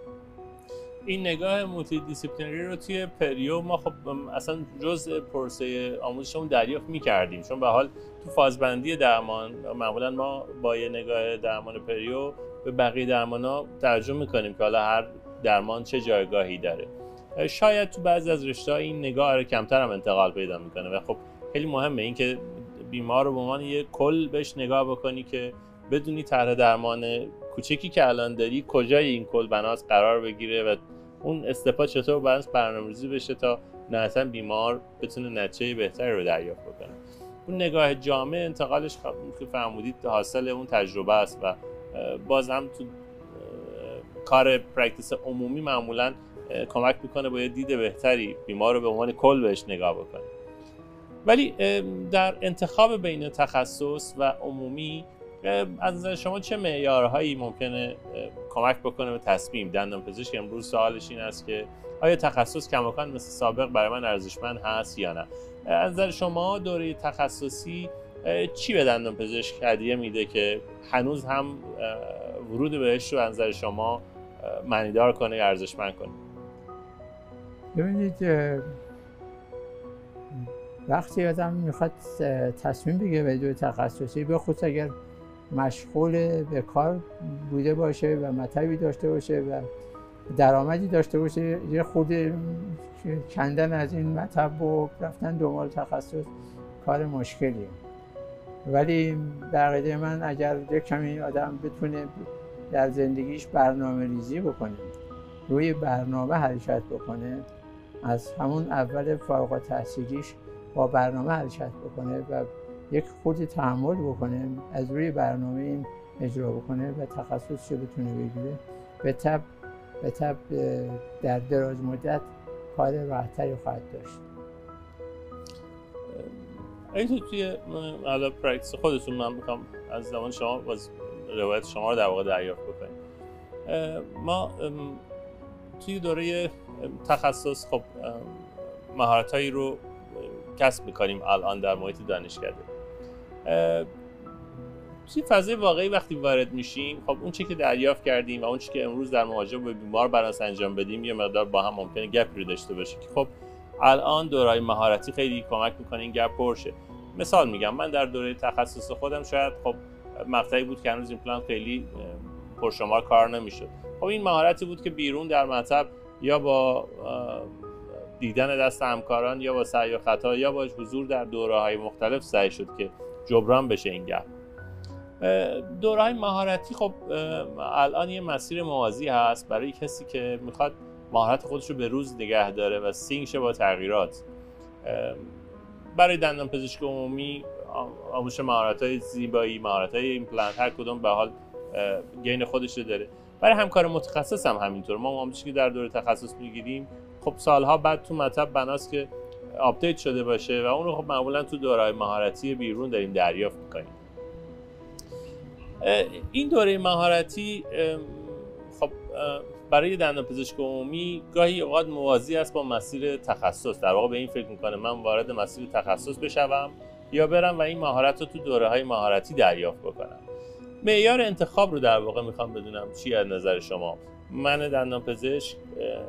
این نگاه مولتی دیسیپلینری رو توی پریو ما خب اصلا جزء پروسه آموزشمون دریافت می‌کردیم، چون به حال تو فازبندی درمان معمولا ما با یه نگاه درمان پریو به بقیه درمان‌ها ترجمه می‌کنیم که حالا هر درمان چه جایگاهی داره. شاید تو بعضی از رشته‌ها این نگاه رو کمتر هم انتقال پیدا می‌کنه و خب خیلی مهمه این که بیمار رو به عنوان یه کل بهش نگاه بکنی که بدونی طرح درمان کوچکی که الان داری کجای این کل بناس قرار بگیره و اون استپا چطور باید برنامه‌ریزی بشه تا نهایتاً بیمار بتونه نتیجه بهتری رو دریافت بکنه. اون نگاه جامع انتقالش که فرمودید حاصل اون تجربه است و باز هم تو کار پرکتیس عمومی معمولاً کمک میکنه با یه دید بهتری بیمار رو به عنوان کل بهش نگاه بکنه. ولی در انتخاب بین تخصص و عمومی از نظر شما چه معیارهایی ممکنه کمک بکنه به تصمیم دندانپزشک امروز سوالش این است که آیا تخصص کماکان مثل سابق برای من ارزشمند هست یا نه؟ از نظر شما دوره تخصصی چی به دندانپزشک هدیه میده که هنوز هم ورود بهش رو از نظر شما معنیدار کنه یا ارزشمند کنه؟ ببینید وقتی آدم میخواد تصمیم بگیره به دوره تخصصی، به خصوص اگر مشغول به کار بوده باشه و مطلبی داشته باشه و درآمدی داشته باشه، یه خود کندن از این مطلب و رفتن دنبال تخصص کار مشکلیه. ولی در عقیده من اگر یک کمی آدم بتونه در زندگیش برنامه ریزی بکنه، روی برنامه حرکت بکنه، از همون اول فارغ التحصیلیش با برنامه حرکت بکنه و یک خودی تحمل بکنه، از روی برنامه این اجرا بکنه و تخصصش رو بتونه بگیره، به طب در دراز مدت کار راحت‌تری خواهد داشت. این توی حالا پرکتیس خودتون من میخوام از زمان شما باز روایت شما رو در واقع دریافت بکنیم. ما توی دوره تخصص خب مهارت‌هایی رو کسب می‌کنیم الان در محیط دانشکده. توی فضای واقعی وقتی وارد میشیم، خب اون چی که دریافت کردیم و اون چی که امروز در مواجهه با بیمار براش انجام بدیم یه مقدار با هم ممکنه گپی رو داشته باشه که خب الان دوره‌های مهارتی خیلی کمک می‌کنه این گپ پر شه. مثال میگم، من در دوره تخصص خودم شاید خب مقطعی بود که هنوز ایمپلنت خیلی پرشمار کار نمی‌شد. خب این مهارتی بود که بیرون در مطب یا با دیدن دست همکاران یا با سعی و خطا یا با حضور در دوره‌های مختلف سعی شد که جبران بشه این گپ. دوره‌های مهارتی خب الان یه مسیر موازی هست برای کسی که میخواد مهارت خودش رو به روز نگه داره و سینک شه با تغییرات. برای دندانپزشک عمومی آموزش مهارت‌های زیبایی، مهارت‌های ایمپلنت، هر کدوم به حال گین خودش رو داره. برای همکار متخصص هم همینطور. ما آموزشی که در دوره تخصص میگیریم خب سالها بعد تو مطب بناست که آپدیت شده باشه و اون رو خب معمولا تو دوره‌های مهارتی بیرون داریم دریافت می‌کنیم. این دوره مهارتی خب برای دندانپزشک عمومی گاهی اوقات موازی است با مسیر تخصص. در واقع به این فکر میکنه من وارد مسیر تخصص بشوم یا برم و این مهارت رو تو دوره‌های مهارتی دریافت بکنم. معیار انتخاب رو در واقع میخوام بدونم چی از نظر شما؟ من دندانپزشک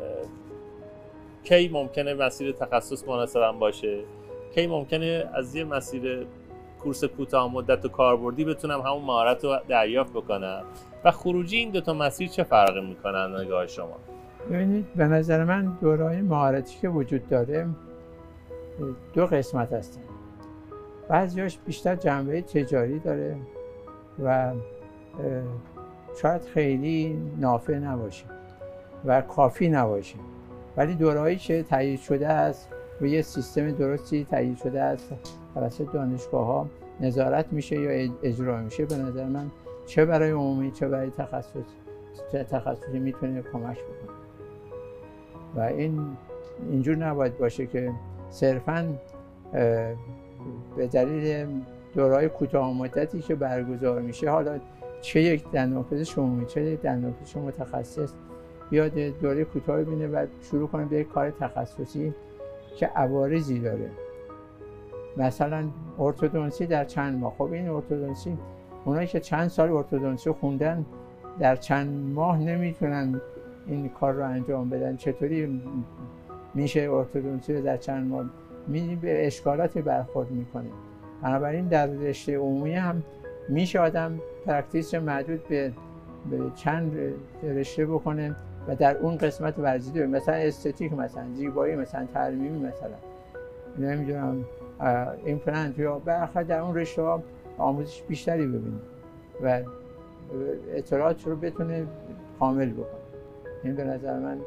کی ممکنه مسیر تخصص مناسبم باشه؟ کی ممکنه از یه مسیر کورس کوتاه مدت و کاربردی بتونم همون مهارت رو دریافت بکنم و خروجی این دوتا مسیر چه فرقی میکنن نگاه شما؟ ببینید به نظر من دوره‌های مهارتی که وجود داره دو قسمت هستن. بعضیاش بیشتر جنبه تجاری داره و شاید خیلی نافع نباشه و کافی نباشه، ولی دوره‌هایی که تایید شده است و یه سیستم درستی تایید شده است توسط دانشگاه‌ها نظارت میشه یا اجرا میشه، به نظر من چه برای عمومی چه برای تخصصی میتونه کمک بکنه و اینجور نباید باشه که صرفاً به دلیل دوره‌های کوتاه مدتی که برگزار میشه، حالا چه یک دندانپزشک عمومی چه یک دندانپزشک متخصص بیاد دوره کوتاه ببینه و شروع کنه به یک کار تخصصی که عوارضی داره. مثلا ارتودنسی در چند ماه. خب این ارتودنسی، اونایی که چند سال ارتودنسی خوندن در چند ماه نمیتونن این کار رو انجام بدن. چطوری میشه ارتودنسی رو در چند ماه؟ به اشکالاتی برخورد میکنه. بنابراین در رشته عمومی هم میشه آدم پرکتیس محدود به چند رشته بکنه و در اون قسمت ورزیده، مثلا استتیک، مثلا زیبایی، مثلا ترمیمی، مثلا نمیدونم ایمپلنت، یا بالاخره در اون رشته ها آموزش بیشتری ببینه و اطلاعات رو بتونه کامل بکنه. این به نظر من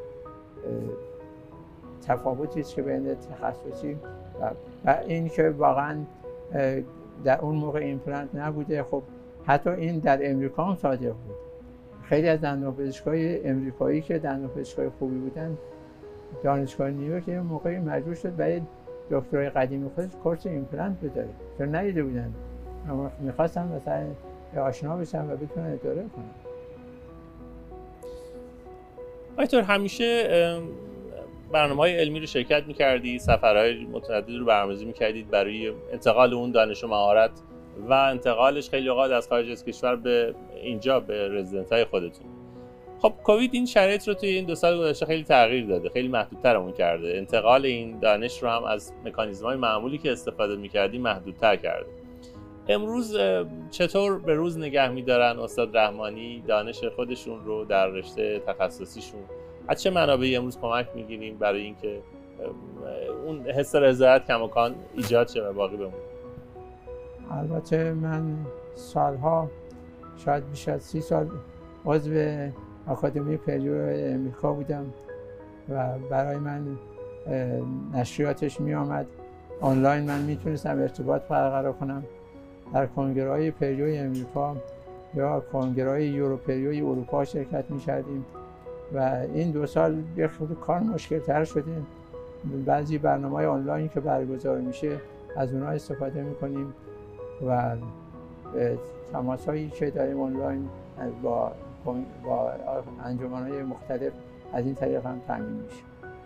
تفاوتی است که بین تخصصی و این که واقعا در اون موقع ایمپلنت نبوده. خب حتی این در امریکا هم صادق بود. خیلی از دندانپزشکای امریکایی که دندانپزشکای خوبی بودن، دانشگاه نیویورک یه موقعی مجبور شد برای دکترای قدیمی خودش کورس ایمپلنت بذاره، چون ندیده بودن. اما می‌خواستن مثلا آشنا بشن و بتونن اداره کنن. آیتور همیشه برنامه‌های علمی رو شرکت می‌کردی، سفرهای متعددی رو برنامه‌ریزی می‌کردید برای انتقال اون دانش و مهارت و انتقالش خیلی اوقات از خارج از کشور به اینجا به رزیدنت‌های خودتون. خب کووید این شرایط رو توی این 2 سال گذشته خیلی تغییر داده، خیلی محدودترمون کرده. انتقال این دانش رو هم از مکانیزم‌های معمولی که استفاده می‌کردیم محدودتر کرده. امروز چطور به روز نگه می‌دارن استاد رحمانی دانش خودشون رو در رشته تخصصیشون؟ از چه منابعی امروز کمک می‌گیریم برای اینکه اون حس رضایت کماکان ایجاد شه و باقی بمونه؟ البته من سالها، شاید بیش از 30 سال عضو آکادمی پریود امریکا بودم و برای من نشریاتش می آمد. آنلاین من میتونستم ارتباط برقرار کنم. در کنگره‌های پریود امریکا یا کنگره‌های یوروپریود اروپا شرکت می کردیم و این 2 سال یه خود کار مشکل تر شده. بعضی برنامه‌های آنلاین که برگزار میشه از اونها استفاده میکنیم و تماس‌هایی که داریم آنلاین با با انجمن‌های مختلف از این طریق هم تامین میشه.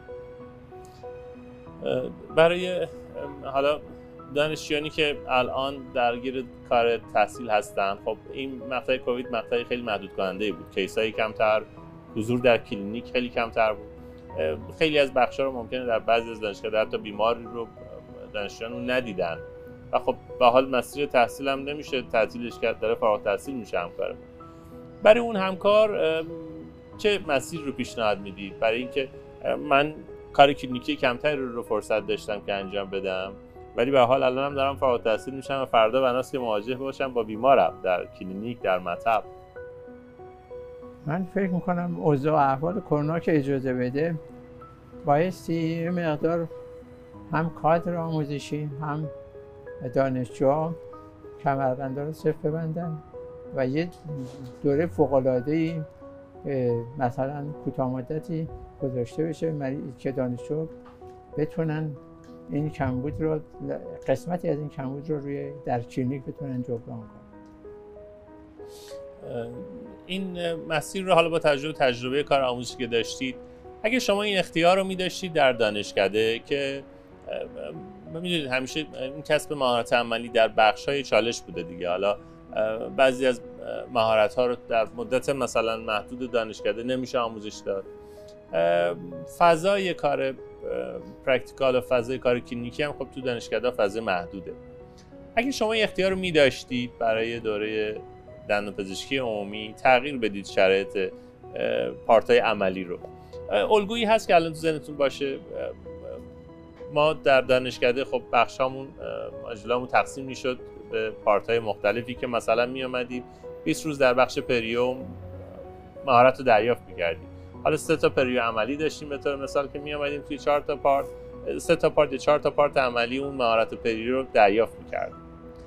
برای حالا دانشجویانی که الان درگیر کار تحصیل هستن، خب این مقطع کووید مقطعی خیلی محدود کننده بود، کیسایی کمتر، حضور در کلینیک خیلی کمتر بود. خیلی از بخش‌ها رو ممکنه در بعضی از دانشگاه‌ها حتی بیماری رو دانشجویان ندیدن و خب به حال مسیر تحصیل هم نمیشه تعطیلش کرد، داره فارغ التحصیل میشه همکار. برای اون همکار چه مسیر رو پیشنهاد میدید؟ برای اینکه من کار کلینیکی کمتری رو فرصت داشتم که انجام بدم، ولی به حال الانم دارم فارغ التحصیل میشم و فردا بناست که مواجه باشم با بیمارم در کلینیک، در مطب. من فکر میکنم اوضاع و احوال کرونا که اجازه بده بایستی یه مقدار هم کادر آموزشی هم دانشجوها کمربندها رو صفر ببندن و یه دوره فوق‌العاده‌ای مثلا کوتاه مدتی گذاشته بشه که دانشجو بتونن این کمبود رو، قسمتی از این کمبود رو در کلینیک بتونن جبران کنن. این مسیر رو حالا با تجربه کار آموزشی که داشتید، اگه شما این اختیار رو می‌داشتید در دانشکده که می‌دونید همیشه این کسب مهارت عملی در بخش‌های چالش بوده دیگه، حالا بعضی از مهارت‌ها رو در مدت مثلا محدود دانشکده نمیشه آموزش داد. فضای کار پرکتیکال و فضای کار کلینیکی هم خب تو دانشکده فضای محدوده. اگه شما این اختیار رو می‌داشتید برای دوره دندانپزشکی عمومی تغییر بدید شرایط پارتای عملی رو، الگویی هست که الان تو ذهنتون باشه؟ ما در دانشکده خب بخشامون ماژولامون تقسیم میشد به پارتای مختلفی که مثلا می اومدیم 20 روز در بخش پریو مهارت رو دریافت می‌کردیم. حالا 3 تا پریو عملی داشتیم به طور مثال که می اومدیم توی 4 تا پارت، 3 تا پارت یا 4 تا پارت عملی اون مهارت پریو رو دریافت می‌کردیم.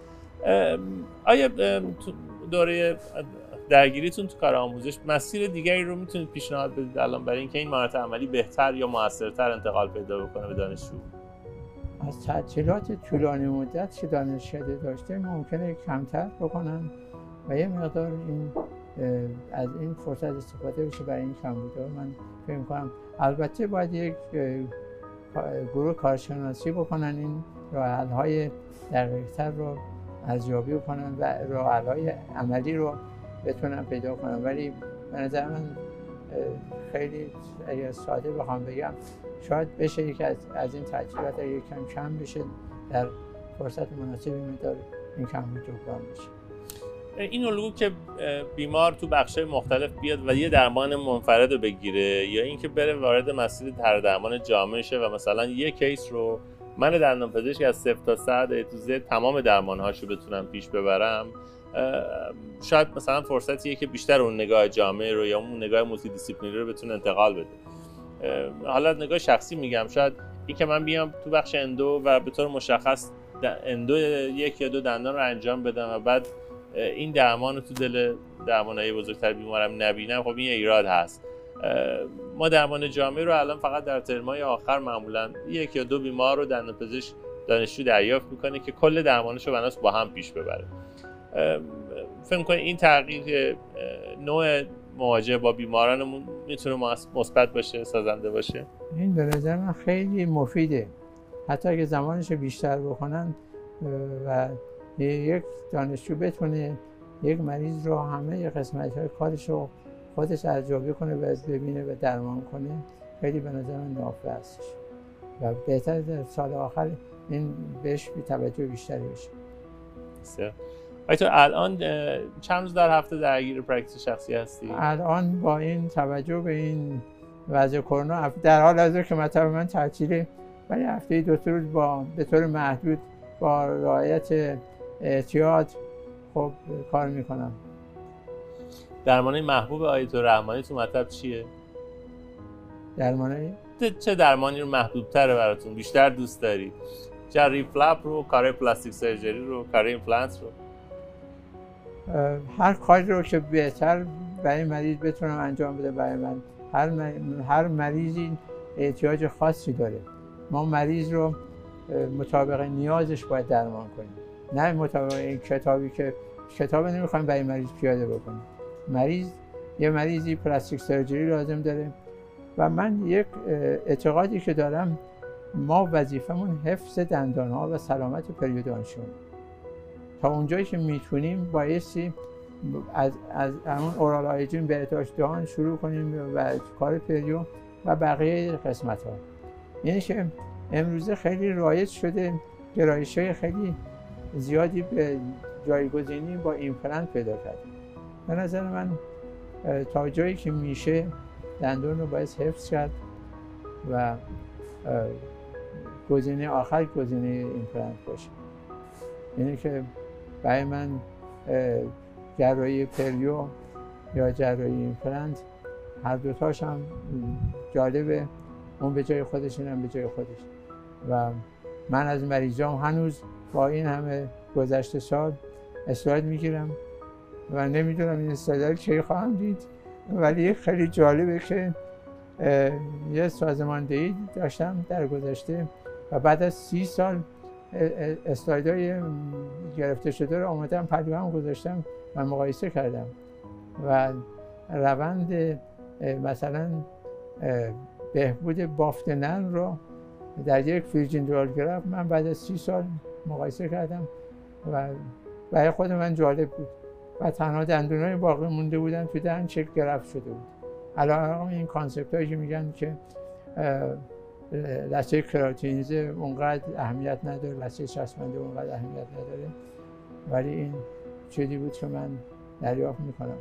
آیا تو دوره درگیریتون تو کار آموزش مسیر دیگری رو میتونید پیشنهاد بدید الان برای اینکه این مهارت عملی بهتر یا موثرتر انتقال پیدا بکنه به دانشجو؟ از تعطیلات طولانی مدت که دانشکده داشته ممکنه کمتر بکنن و یه مقدار از این فرصت استفاده بشه برای این کمبودها. من فکر می‌کنم البته باید یک گروه کارشناسی بکنن، این راه حل‌های دقیق‌تر رو ارزیابی کنن و راه حل‌های عملی رو بتونن پیدا کنن. ولی به نظر من خیلی اگه ساده بخوام بگم شاید بشه یک از این تعطیلات اگه کم بشه در فرصت مناسبی مقدار این کمبود جبران بشه. این الگو که بیمار تو بخش‌های مختلف بیاد و یه درمان منفرد رو بگیره یا اینکه بره وارد مسیر درمان جامع شه و مثلا یه کیس رو من دندانپزشک از 0 تا 100 تا Z تمام درمان‌هاشو بتونم پیش ببرم، شاید مثلا فرصتیه که بیشتر اون نگاه جامع رو یا اون نگاه مولتی دیسیپلینری رو بتونه انتقال بده. حالا نگاه شخصی میگم، شاید این که من بیام تو بخش اندو و به طور مشخص اندو 1 یا 2 دندان رو انجام بدم و بعد این درمان رو تو دل درمانای بزرگتر بیمارم نبینم، خب این ایراد هست. ما درمان جامع رو الان فقط در ترمای آخر معمولا 1 یا 2 بیمار رو دندانپزشک دانشجو دریافت میکنه که کل درمانش رو بناس با هم پیش ببره. فکر می‌کنید این تغییر نوع مواجهه با بیمارانمون میتونه مثبت باشه، سازنده باشه؟ این به نظر من خیلی مفیده، حتی اگه زمانش بیشتر بکنن و یک دانشجو بتونه یک مریض رو همه قسمت‌های کارش رو خودش ارزیابی کنه و ببینه و درمان کنه، خیلی به نظر من نافع هستش و بهتر در سال آخر این بهش توجه بیشتری بشه. بسیار. تو الان چند روز در هفته درگیر پرکتیس شخصی هستی؟ الان با این توجه به این وضع کرونا در حال حاضر که مطب من تعطیله، ولی هفته 2 روز به طور محدود با رعایت احتیاط خب کار میکنم. درمانه محبوب آیت رحمانی تو مطب چیه؟ درمانه؟ چه درمانی رو محبوب تره براتون؟ بیشتر دوست داری؟ جری فلپ رو، کار پلاستیک سرجری رو، کار ایمپلنت رو؟ هر کاری رو که بهتر برای مریض بتونم انجام بده برای من. هر مریضی احتیاج خاصی داره. ما مریض رو مطابق نیازش باید درمان کنیم، نه مطابق این کتابی که کتاب نمیخوایم برای مریض پیاده بکنیم. مریض یه مریضی پلاستیک سرجری لازم داره و من یک اعتقادی که دارم ما وظیفمون حفظ دندان‌ها و سلامت پریودونتشون. تا اونجایی که میتونیم بایستی از همون اورال هایجین به احتیاج دهان شروع کنیم و کار پریو و بقیه قسمت‌ها. یعنی که امروزه خیلی رایج شده، گرایش‌های خیلی زیادی به جایگزینی با ایمپلنت پیدا کرد. به نظر من تا جایی که میشه دندون رو باید حفظ کرد و گزینه آخر گزینه ایمپلنت باشه. یعنی که برای من جراحی پریو یا جراحی ایمپلنت هر دوتاش هم جالبه، اون به جای خودش اینم به جای خودش. و من از مریضام هنوز با این همه گذشته سال اسلاید میگیرم و نمیدونم این اسلاید کی خواهم دید، ولی خیلی جالبه که یه سازماندهی داشتم در گذشته و بعد از 30 سال اسلایدهای گرفته شده رو آمدم پلوام گذاشتم و مقایسه کردم و روند مثلا بهبود بافت نن رو در یک فیرجین دوال گراف من بعد از 30 سال مقایسه کردم و برای خود من جالب بود و تنها دندونای باقی مونده بودن تو دهن چک گرفت شده بود. علاوه این کانسپت هایی که میگن که لثه کراتینیزه اونقدر اهمیت نداره، لثه چسبنده اونقدر اهمیت نداره، ولی این چیزی بود که من دریافت میکنم.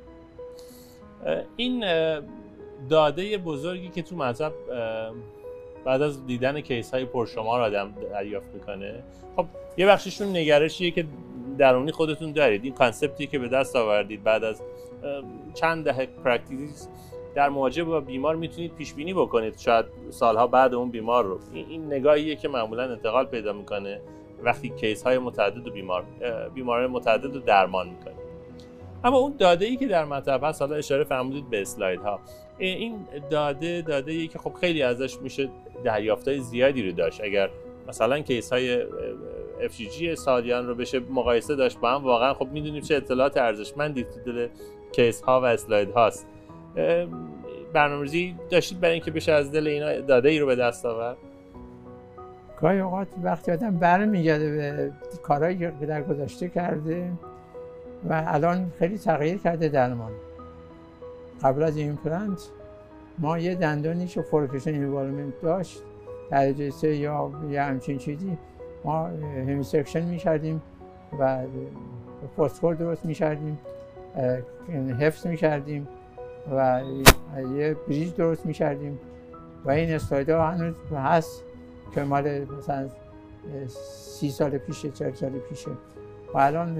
این داده بزرگی که تو مطلب بعد از دیدن کیس های پرشمار آدم دریافت میکنه، خب یه بخششون نگرشیه که درونی خودتون دارید، این کانسپتی که به دست آوردید بعد از چند دهه پرکتیس در مواجهه با بیمار میتونید پیش بینی بکنید شاید سالها بعد اون بیمار رو. این نگاهیه که معمولا انتقال پیدا میکنه وقتی کیس های متعدد و بیماران متعدد رو درمان میکنید. اما اون داده‌ای که در مطلب هست، حالا اشاره فرمودید به اسلایدها، این داده‌ای که خب خیلی ازش میشه دریافت‌های زیادی رو داشت. اگر مثلا کیس های FGG سالیان رو بشه مقایسه داشت با هم، واقعا خب میدونیم چه اطلاعات ارزشمندی تو دل کیس ها و اسلاید هاست. برنامه‌ریزی داشتید برای اینکه بشه از دل اینا داده‌ای رو به دست آورد؟ گاهی اوقات وقتی آدم برمیگرده به کارهایی که در گذشته کرده و الان خیلی تغییر کرده درمان. قبل از ایمپلنت ما یه دندانی که فورکشن اینوالومنت داشت درجه 3 یا یه همچین چیزی ما همیسکشن می‌کردیم و پستکور درست می‌کردیم، حفظ می‌کردیم و یه بریج درست می‌کردیم و این اسلایدها هنوز هست که مال مثلا 30 سال پیشه، 40 سال پیشه و الان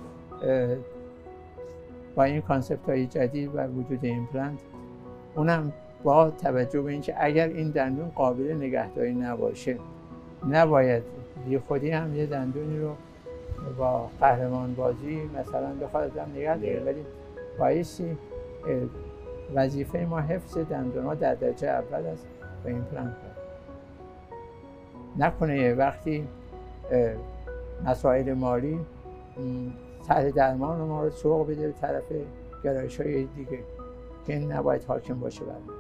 با این کانسپت های جدید و وجود ایمپلنت، اونم با توجه به اینکه اگر این دندون قابل نگهداری نباشه نباید بی خودی هم یه دندونی رو با قهرمان بازی مثلا بخواد آدم نگه داره، ولی بایستی وظیفه ما حفظ دندون ها در درجه اول است با ایمپلنت. نکنه وقتی مسائل مالی سطح درمان رو ما رو سوق بده به طرف گرایش های دیگه که این نباید حاکم باشه برمون.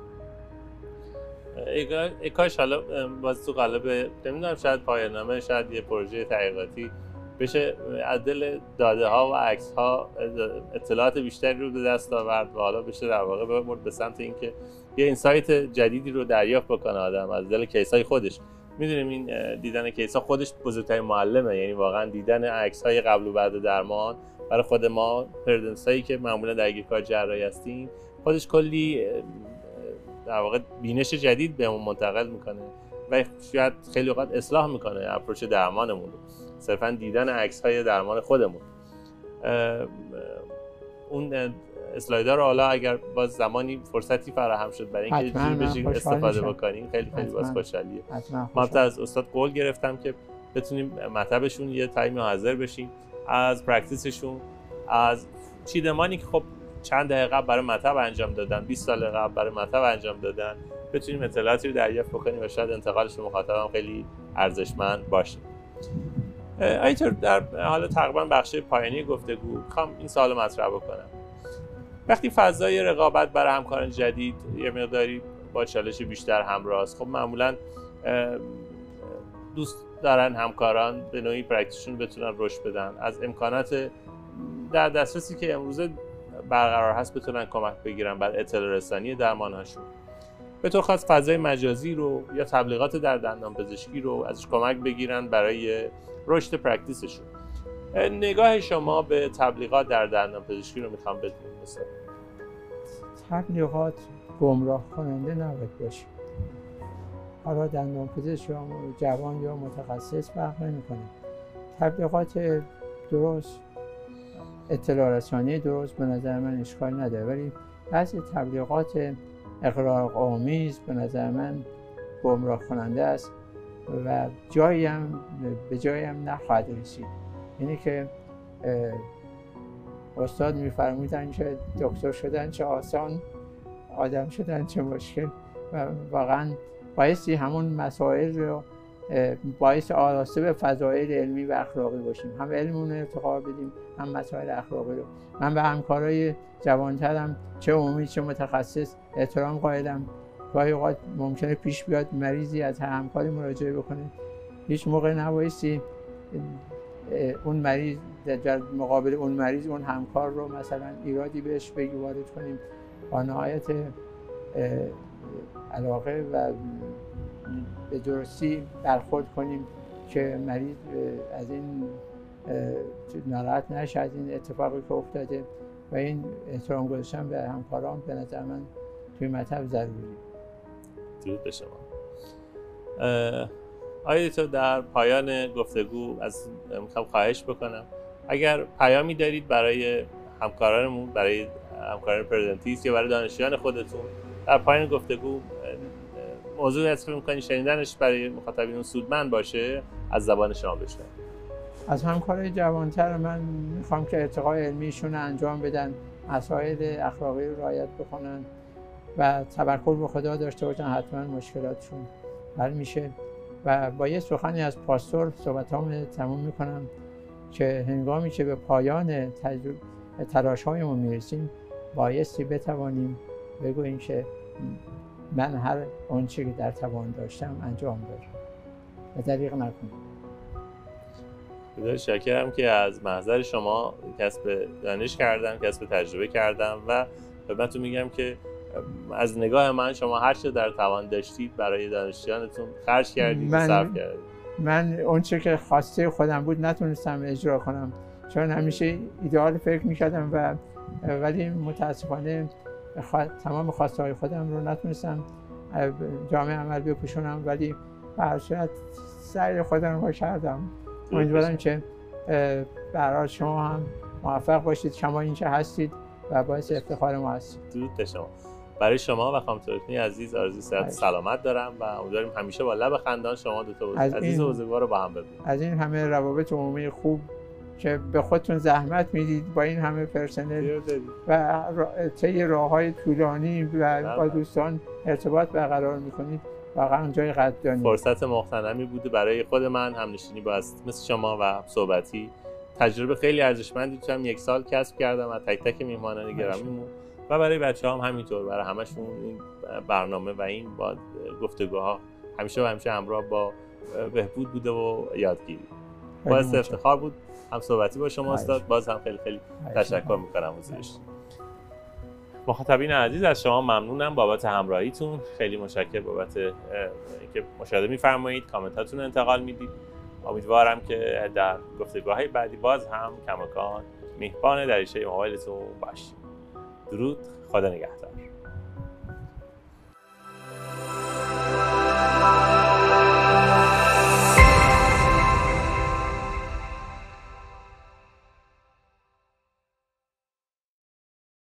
کاش حالا باز تو قالب نمیدونم شاید پایان‌نامه، شاید یه پروژه تحقیقاتی بشه از دل داده ها و عکس ها اطلاعات بیشتری رو به دست آورد و حالا بشه در واقع ببرد به سمت اینکه یه اینسایت جدیدی رو دریافت بکنه آدم از دل کیس های خودش. میدونیم این دیدن کیس ها خودش بزرگترین معلمه، یعنی واقعا دیدن عکس های قبل و بعد درمان برای خود ما پردنسایی که معمولا درگیر کار جراحی هستیم خودش کلی در واقع بینش جدید بهمون منتقل میکنه و شاید خیلی اوقات اصلاح میکنه اپروچ درمانمون رو. صرفا دیدن عکس های درمان خودمون، اون اسلایدها رو حالا اگر باز زمانی فرصتی فراهم شد برای اینکه جور به جور استفاده بکنیم خیلی باز خوشحالیه. ما از استاد قول گرفتم که بتونیم مطبشون یه تایمی حاضر بشیم، از پرکتیسشون، از چیدمانی که خب چند دقیقه قبل برای مطب انجام دادن، 20 سال قبل برای مطب انجام دادن، بتونیم اطلاعاتی رو دریافت بکنیم و شاید انتقالش به مخاطبم خیلی ارزشمند باشه. اینطور در حالا تقریبا بخش پایانی گفتگو میخوام این سوال مطرح بکنم. وقتی فضای رقابت برای همکاران جدید یه مقداری با چالش بیشتر همراه است، خب معمولاً دوست دارن همکاران به نوعی پرکتیسشون بتونن رشد بدن، از امکانات در دسترسی که امروزه برقرار هست بتونن کمک بگیرن بر اطلاع رسانی درمان‌هاشون. به طور خاص فضای مجازی رو یا تبلیغات در دندانپزشکی رو ازش کمک بگیرن برای رشد پرکتیسشون. نگاه شما به تبلیغات در دندانپزشکی رو میخوام بدونم. مثلا تبلیغات گمراه کننده نباید باشه. حالا دندانپزشک یا جوان یا متخصص فرق نمی‌کنه. تبلیغات درست، اطلاع رسانی درست به نظر من اشکال نداره، ولی بعضی تبلیغات اغراق‌آمیز به نظر من گمراه کننده است و به جایی هم نخواهد رسید. اینی که استاد می‌فرمودن که دکتر شدن چه آسان، آدم شدن چه مشکل، و واقعاً بایستی همون مسائل رو باعث آراسته به فضایل علمی و اخلاقی باشیم، هم علممون رو ارتقا بدیم هم مسائل اخلاقی رو. من به همکارای جوانترم چه عمومی چه متخصص احترام قائلم. گاهی اوقات ممکنه پیش بیاد مریضی از همکاری مراجعه بکنه، هیچ موقع نبایستی اون مریض در مقابل اون مریض اون همکار رو مثلا ایرادی بهش بگی وارد کنیم، با نهایت علاقه و به درستی برخورد کنیم که مریض از این ناراحت نشه از این اتفاقی که افتاده، و این احترام گذاشتن به همکاران به نظر من توی مطلب ضروری. درود به شما. آقای دکتر، در پایان گفتگو از میخوام خواهش بکنم اگر پیامی دارید برای همکارانمون، برای همکاران پریودونتیست یا برای دانشجویان خودتون در پایان گفتگو، موضوعی هست که می‌کنید شنیدنش برای مخاطبین سودمند باشه، از زبان شما بشنویم. از همکارای جوانتر من میخوام که ارتقای علمیشون انجام بدن، مسائل اخلاقی رو رعایت بکنن و توکل به خدا داشته باشن، حتما مشکلاتشون حل میشه. و با یه سخنی از پاستور صحبتامو تموم میکنم که هنگامی که به پایان تلاش‌هایمون میرسیم بایستی بتوانیم بگوییم که من هر آنچه که در توان داشتم انجام دادم و دریغ نکنم. بسیار شاکرم که از محضر شما کسب دانش کردم، کسب تجربه کردم و خدمتتون میگم که از نگاه من شما هر چه در توان داشتید برای دانشجویانتون خرج کردید و صرف کردید. من اونچه که خواسته خودم بود نتونستم اجرا کنم، چون همیشه ایدئال فکر میکردم ولی متاسفانه تمام خواسته های خودم رو نتونستم جامعه عمل بپوشونم، ولی به هر صورت سعی خودم رو کردم. امیدوارم که برای شما هم موفق باشید، شما اینجا هستید و باعث افتخار ما هستید. درود به شما. برای شما و خانم رکنی عزیز آرزوی صحت سلامت دارم و امیدواریم همیشه با لب خندان شما دو تا عزیز و بزرگوار رو با هم ببینیم. از این همه روابط عمومی خوب که به خودتون زحمت میدید با این همه پرسنل و طی راه‌های طولانی و با دوستان ارتباط برقرار میکنید، واقعا جای قدردانی. فرصت مغتنمی بوده برای خود من همنشینی با مثل شما و صحبتی. تجربه خیلی ارزشمندی توام 1 سال کسب کردم از تک تک میهمانان گرامیمون و برای بچه‌هام همینطور، برای همشون این برنامه و این با گفتگوها همیشه همراه با بهبود بوده و یادگیری. باعث افتخار بود هم صحبتی با شما استاد. باز هم خیلی تشکر می‌کنم ازش. مخاطبین عزیز از شما ممنونم بابت همراهیتون. خیلی متشکرم بابت اینکه مشاهده می‌فرمایید، کامنتاتون رو انتقال میدید. امیدوارم که در گفتگوهای بعدی باز هم کماکان مهربان دریچه موبایلتون باشید. درود، خدا نگهدار.